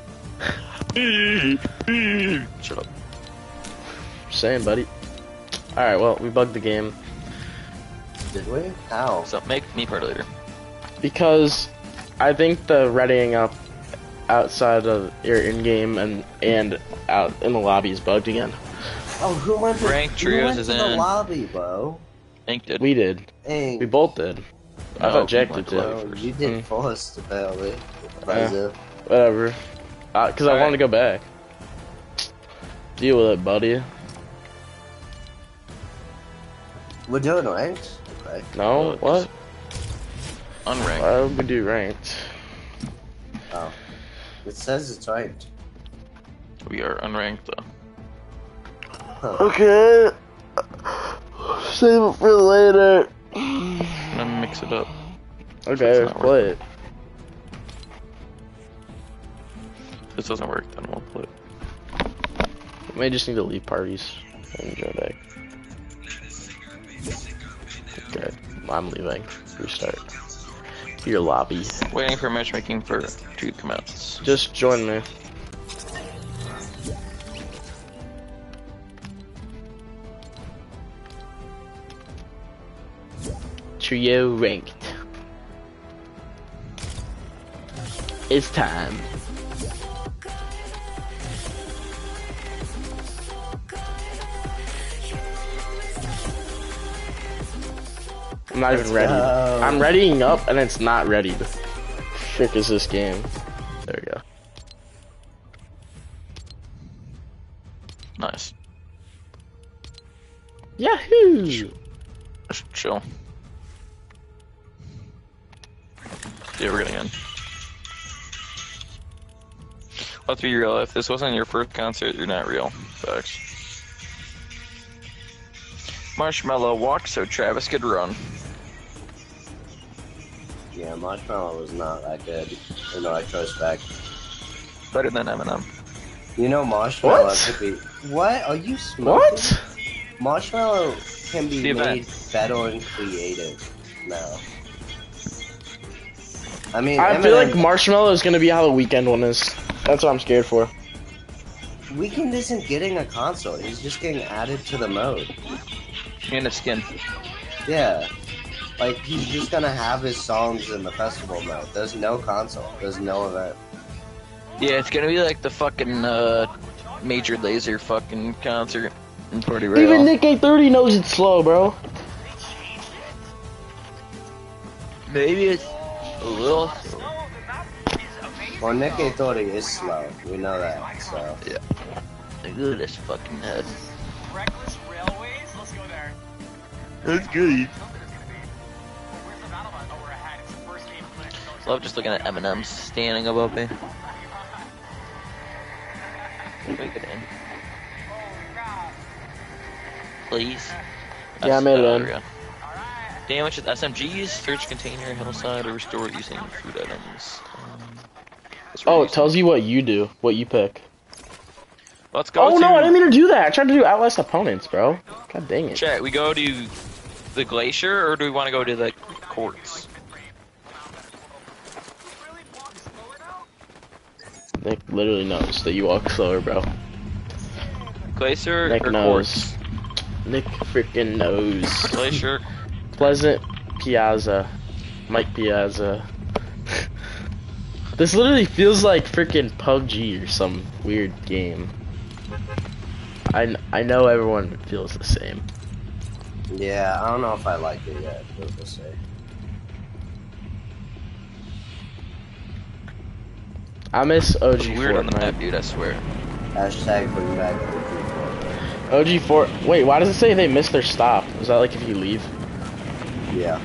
Shut up. Just saying, buddy. Alright, well, we bugged the game. Did we? How? So make me part leader. Because I think the readying up outside of your in-game and and out in the lobby is bugged again. Oh, who went to, Ranked who trios went is to the in. lobby, bro? Ink did. We did. Hey, We both did. I No, thought Jack we went did to too. lobby. no, you did Mm. first, apparently. Yeah. Yeah. Whatever. Uh, Cause I Alright. wanted to go back. Deal with it, buddy. We're doing ranked? Okay. No? Uh, What? Unranked. Why would we do ranked? Oh. It says it's ranked. We are unranked though. Huh. Okay. Save it for later. I'm gonna mix it up. Okay, It's not play it. If this doesn't work, then we'll play it. We may just need to leave parties and join back. Okay, I'm leaving. Restart. Your lobby. Waiting for matchmaking for to commence. Just join me. Trio ranked. It's time. I'm not Let's even ready. go. I'm readying up and it's not ready. The frick is this game? There we go. Nice. Yahoo! Just chill. Yeah, we're getting in. Let's be real, if this wasn't your first concert, you're not real. Facts. Marshmallow walked so Travis could run. Yeah, Marshmallow was not that good in retrospect. Better than Eminem. You know Marshmallow What? could be... What? Are you smoking? What? Marshmallow can be The made event. better and creative now. I mean, I Eminem, feel like Marshmallow is gonna be how the Weekend one is. That's what I'm scared for. Weeknd isn't getting a console. He's just getting added to the mode. And a skin. Yeah. Like, he's just gonna have his songs in the festival mode. There's no console. There's no event. Yeah, it's gonna be like the fucking uh, Major Lazer fucking concert in Party Rail. Even Nick eight thirty knows it's slow, bro. Maybe it's a little. Well, Nick eight thirty is slow. We know that, so. Yeah. Look at this fucking head. Reckless Railways? Let's go there. That's good. Where's the battle button? Oh, we're ahead. It's the first game. Love just looking at Eminem standing above me. Can we get in? Please? Yeah, I made it in. There we go. Damage with S M Gs, search container, hillside, or restore using food items. Um, that's Oh, what it tells you what you do, what you pick. Let's go Oh to... no, I didn't mean to do that. I tried to do Outlast opponents, bro. God dang it. Chat, we go to the glacier, or do we want to go to the courts? Nick literally knows that you walk slower, bro. Glacier Nick or knows. courts? Nick freaking knows. Glacier. Pleasant Piazza. Mike Piazza. This literally feels like freaking P U B G or some weird game. I, I know everyone feels the same. Yeah, I don't know if I like it yet, but we'll see. I miss O G It's weird on the Fortnite. map, dude, I swear. Hashtag bring back O G four. Wait, why does it say they missed their stop? Is that like if you leave? Yeah.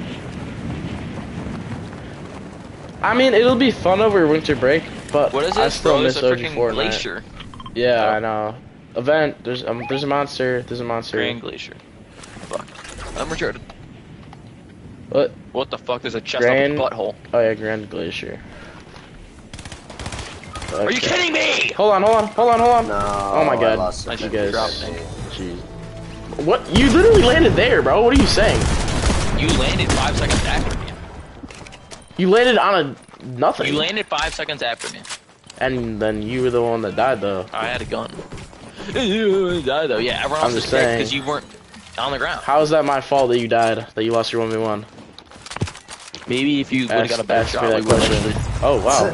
I mean, it'll be fun over winter break, but What is I this, still bro? It's miss a O G freaking Fortnite. glacier. Yeah, Oh. I know. Event. There's um. There's a monster. There's a monster. Grand Glacier. Fuck. I'm retarded. What? What the fuck? There's a chest Grand- up his butthole. Oh yeah, Grand Glacier. Are you Okay. kidding me? Hold on, hold on, hold on, hold on. No. Oh my I god. lost I it. You should guys. drop it. Jeez. What? You literally landed there, bro. What are you saying? You landed five seconds after me. You landed on a nothing. You landed five seconds after me. And then you were the one that died, though. I had a gun. You died though. Yeah, everyone else I'm was just dead saying. because you weren't on the ground. How is that my fault that you died? That you lost your one v one? Maybe if you would have got a Ask, better ask me shot, that we would question. have Oh wow.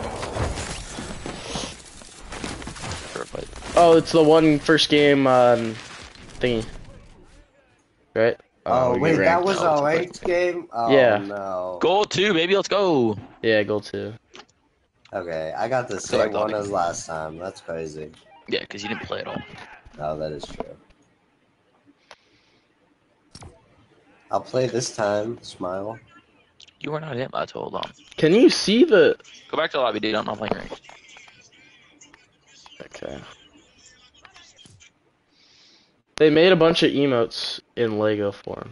Oh, it's the one first game um, thingy, right? Oh, we wait, get that ranked. was No, it's a a ranked game? Oh, Yeah. no. Goal two, baby. Let's go. Yeah, goal two. Okay, I got the Go same back, one Lonnie. as last time. That's crazy. Yeah, because you didn't play at all. Oh, that is true. I'll play this time. Smile. You were not him. I told them. Can you see the? Go back to the lobby, dude. I'm not playing ranked. Okay. They made a bunch of emotes in Lego form.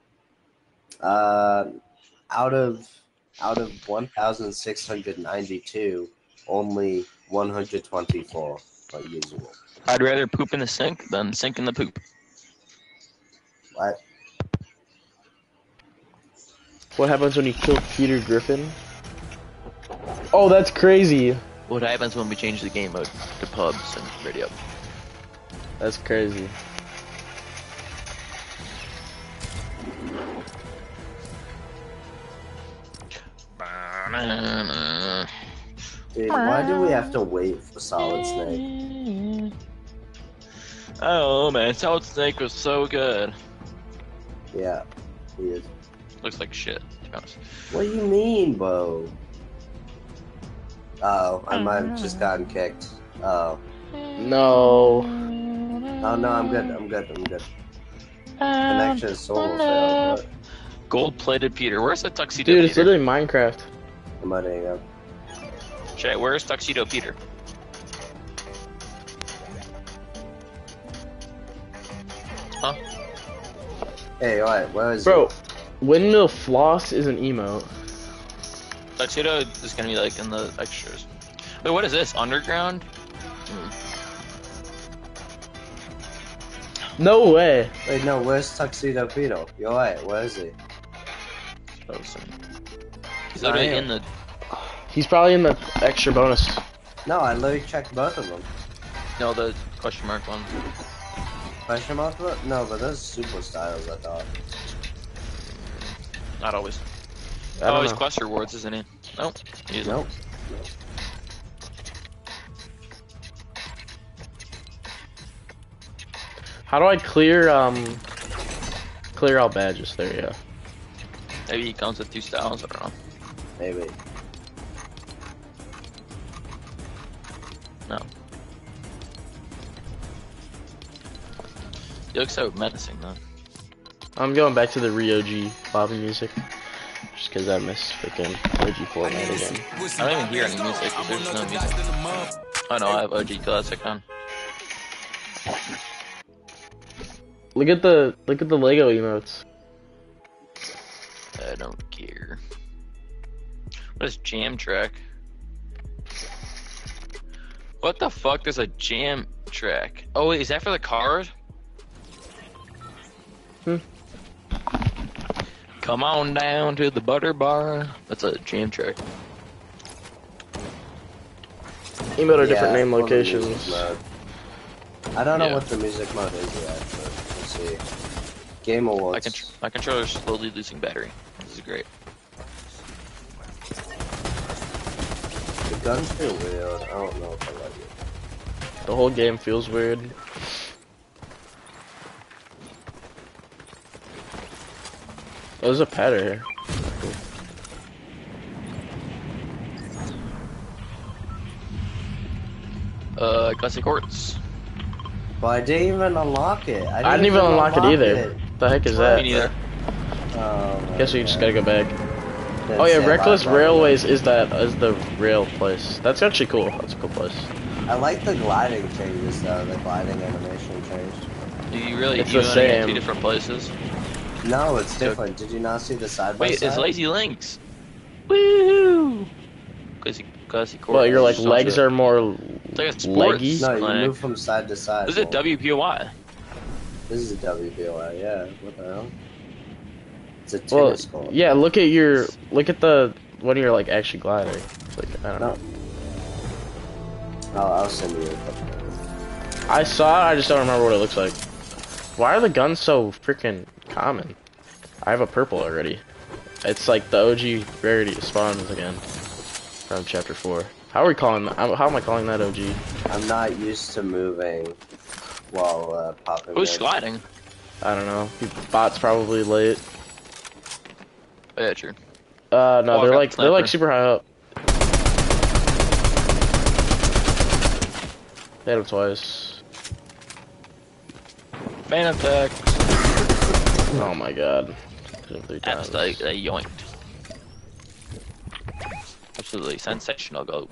Uh, out of out of one thousand six hundred ninety-two, only one hundred twenty-four are usable. I'd rather poop in the sink than sink in the poop. What? What happens when you kill Peter Griffin? Oh, that's crazy. What happens when we change the game mode to pubs and radio? That's crazy. Dude, why do we have to wait for Solid Snake? Oh man, Solid Snake was so good. Yeah, he is. Looks like shit, to be honest. What do you mean, bro? Oh, I might have just gotten kicked. Oh. No. Oh no, I'm good. I'm good. I'm good. Connection solo failed. But... Gold-plated Peter. Where's the tuxedo? Dude, it's Peter? literally Minecraft. I'm letting go. Jay, where's tuxedo Peter? Huh? Hey, alright, where is Bro, it? Windmill Floss is an emote. Tuxedo is gonna be like in the extras. Wait, what is this? Underground? Hmm. No way. Wait, no, where's Tuxedo Peter? You're right, where is he? Oh, sorry. He's literally in the. He's probably in the extra bonus. No, I literally checked both of them. No, the question mark one. Question mark? No, but those super styles, I thought. Not always. I don't Oh, he's know. quest rewards, isn't he? Nope. He isn't. Nope. How do I clear, um... Clear all badges? There you go. Maybe he comes with two styles, I don't know. Maybe. No. You look so menacing, though. I'm going back to the Rio G lobby music. Just because I miss freaking O G format again. I don't even hear any music, there's no music. Oh no, I have O G Classic on. Look at the look at the Lego emotes. I don't care. What is jam track? What the fuck is a jam track? Oh wait, is that for the cars? Hmm. Come on down to the butter bar. That's a jam track. Emote are different Yeah, name for the music locations. mode. I don't know Yeah. what the music mode is yet, but we'll see. Game Awards. My, con my controller's slowly losing battery. This is great. The guns feel weird. I don't know if I like it. The whole game feels weird. Oh, there's a pattern here. Uh, classic quartz. But I didn't even unlock it. I didn't, I didn't even unlock it either. it. The heck is that? Me neither. Oh, Guess we just gotta go back. Didn't Oh yeah, say Reckless live Railways is that is the rail place. That's actually cool. That's a cool place. I like the gliding changes though. The gliding animation changed. Do you really? It's do you the wanna get same. two different places? No, it's different. Did you not see the side by Wait, side? it's Lazy Links. Woohoo! Classic, classic quartz. Well, your like Sounds legs good. are more It's like a sports leggy. No, you clinic. move from side to side. This is a Well, W P O Y. This is a W B O I, yeah. What the hell? It's a Well, tennis court. yeah. Look at your look at the when you're like actually gliding. It's like I don't No. know. Oh, I'll send you a couple. I saw it. I just don't remember what it looks like. Why are the guns so freaking common? I have a purple already. It's like the O G rarity spawns again from chapter four. How are we calling that? How am I calling that O G? I'm not used to moving while uh, popping. Who's in. sliding? I don't know. Bot's probably late. Oh, yeah, true. Uh, no, Oh, I they're got like the they're like sniper. super high up. Hit him twice. Phantom attack. Oh my god. Hit him three That's times. like they yoinked. Absolutely sensational go.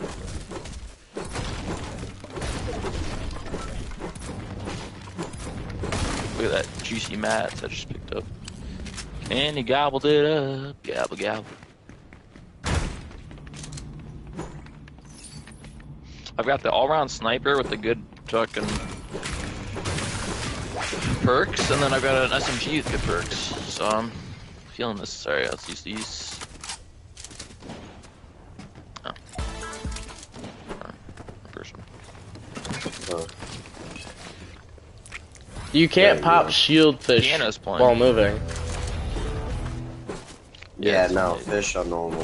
Look at that juicy mats I just picked up. And he gobbled it up. Gobble gobble. I've got the all-round sniper with the good fucking perks, and then I've got an S M G with good perks. So I'm feeling this. Sorry, let's use these. Oh. Oh, first one. Oh. You can't Yeah, pop yeah. shield fish Piano's playing. while moving. Yeah, it's no, only- fish are normal.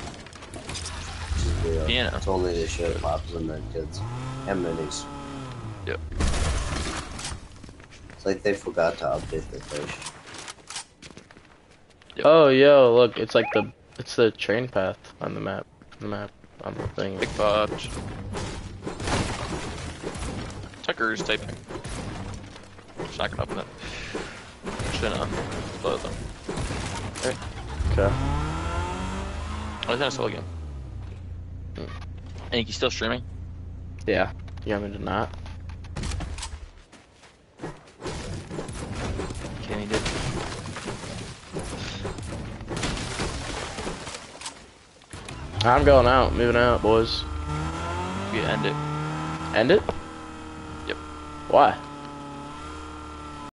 Yeah, Piano. it's only the shit pops and then kids. And minis. Yep. It's like they forgot to update the fish. Yep. Oh, yo, look, it's like the it's the train path on the map. The map on the thing. Big fudge. Tucker's typing. Just not gonna open it. Should not close them. Okay. Okay. Oh, he's in a solo game. Hmm. And he's still streaming? Yeah. You want me to not? Okay, he did. I'm going out, moving out, boys. We end it. End it? Yep. Why?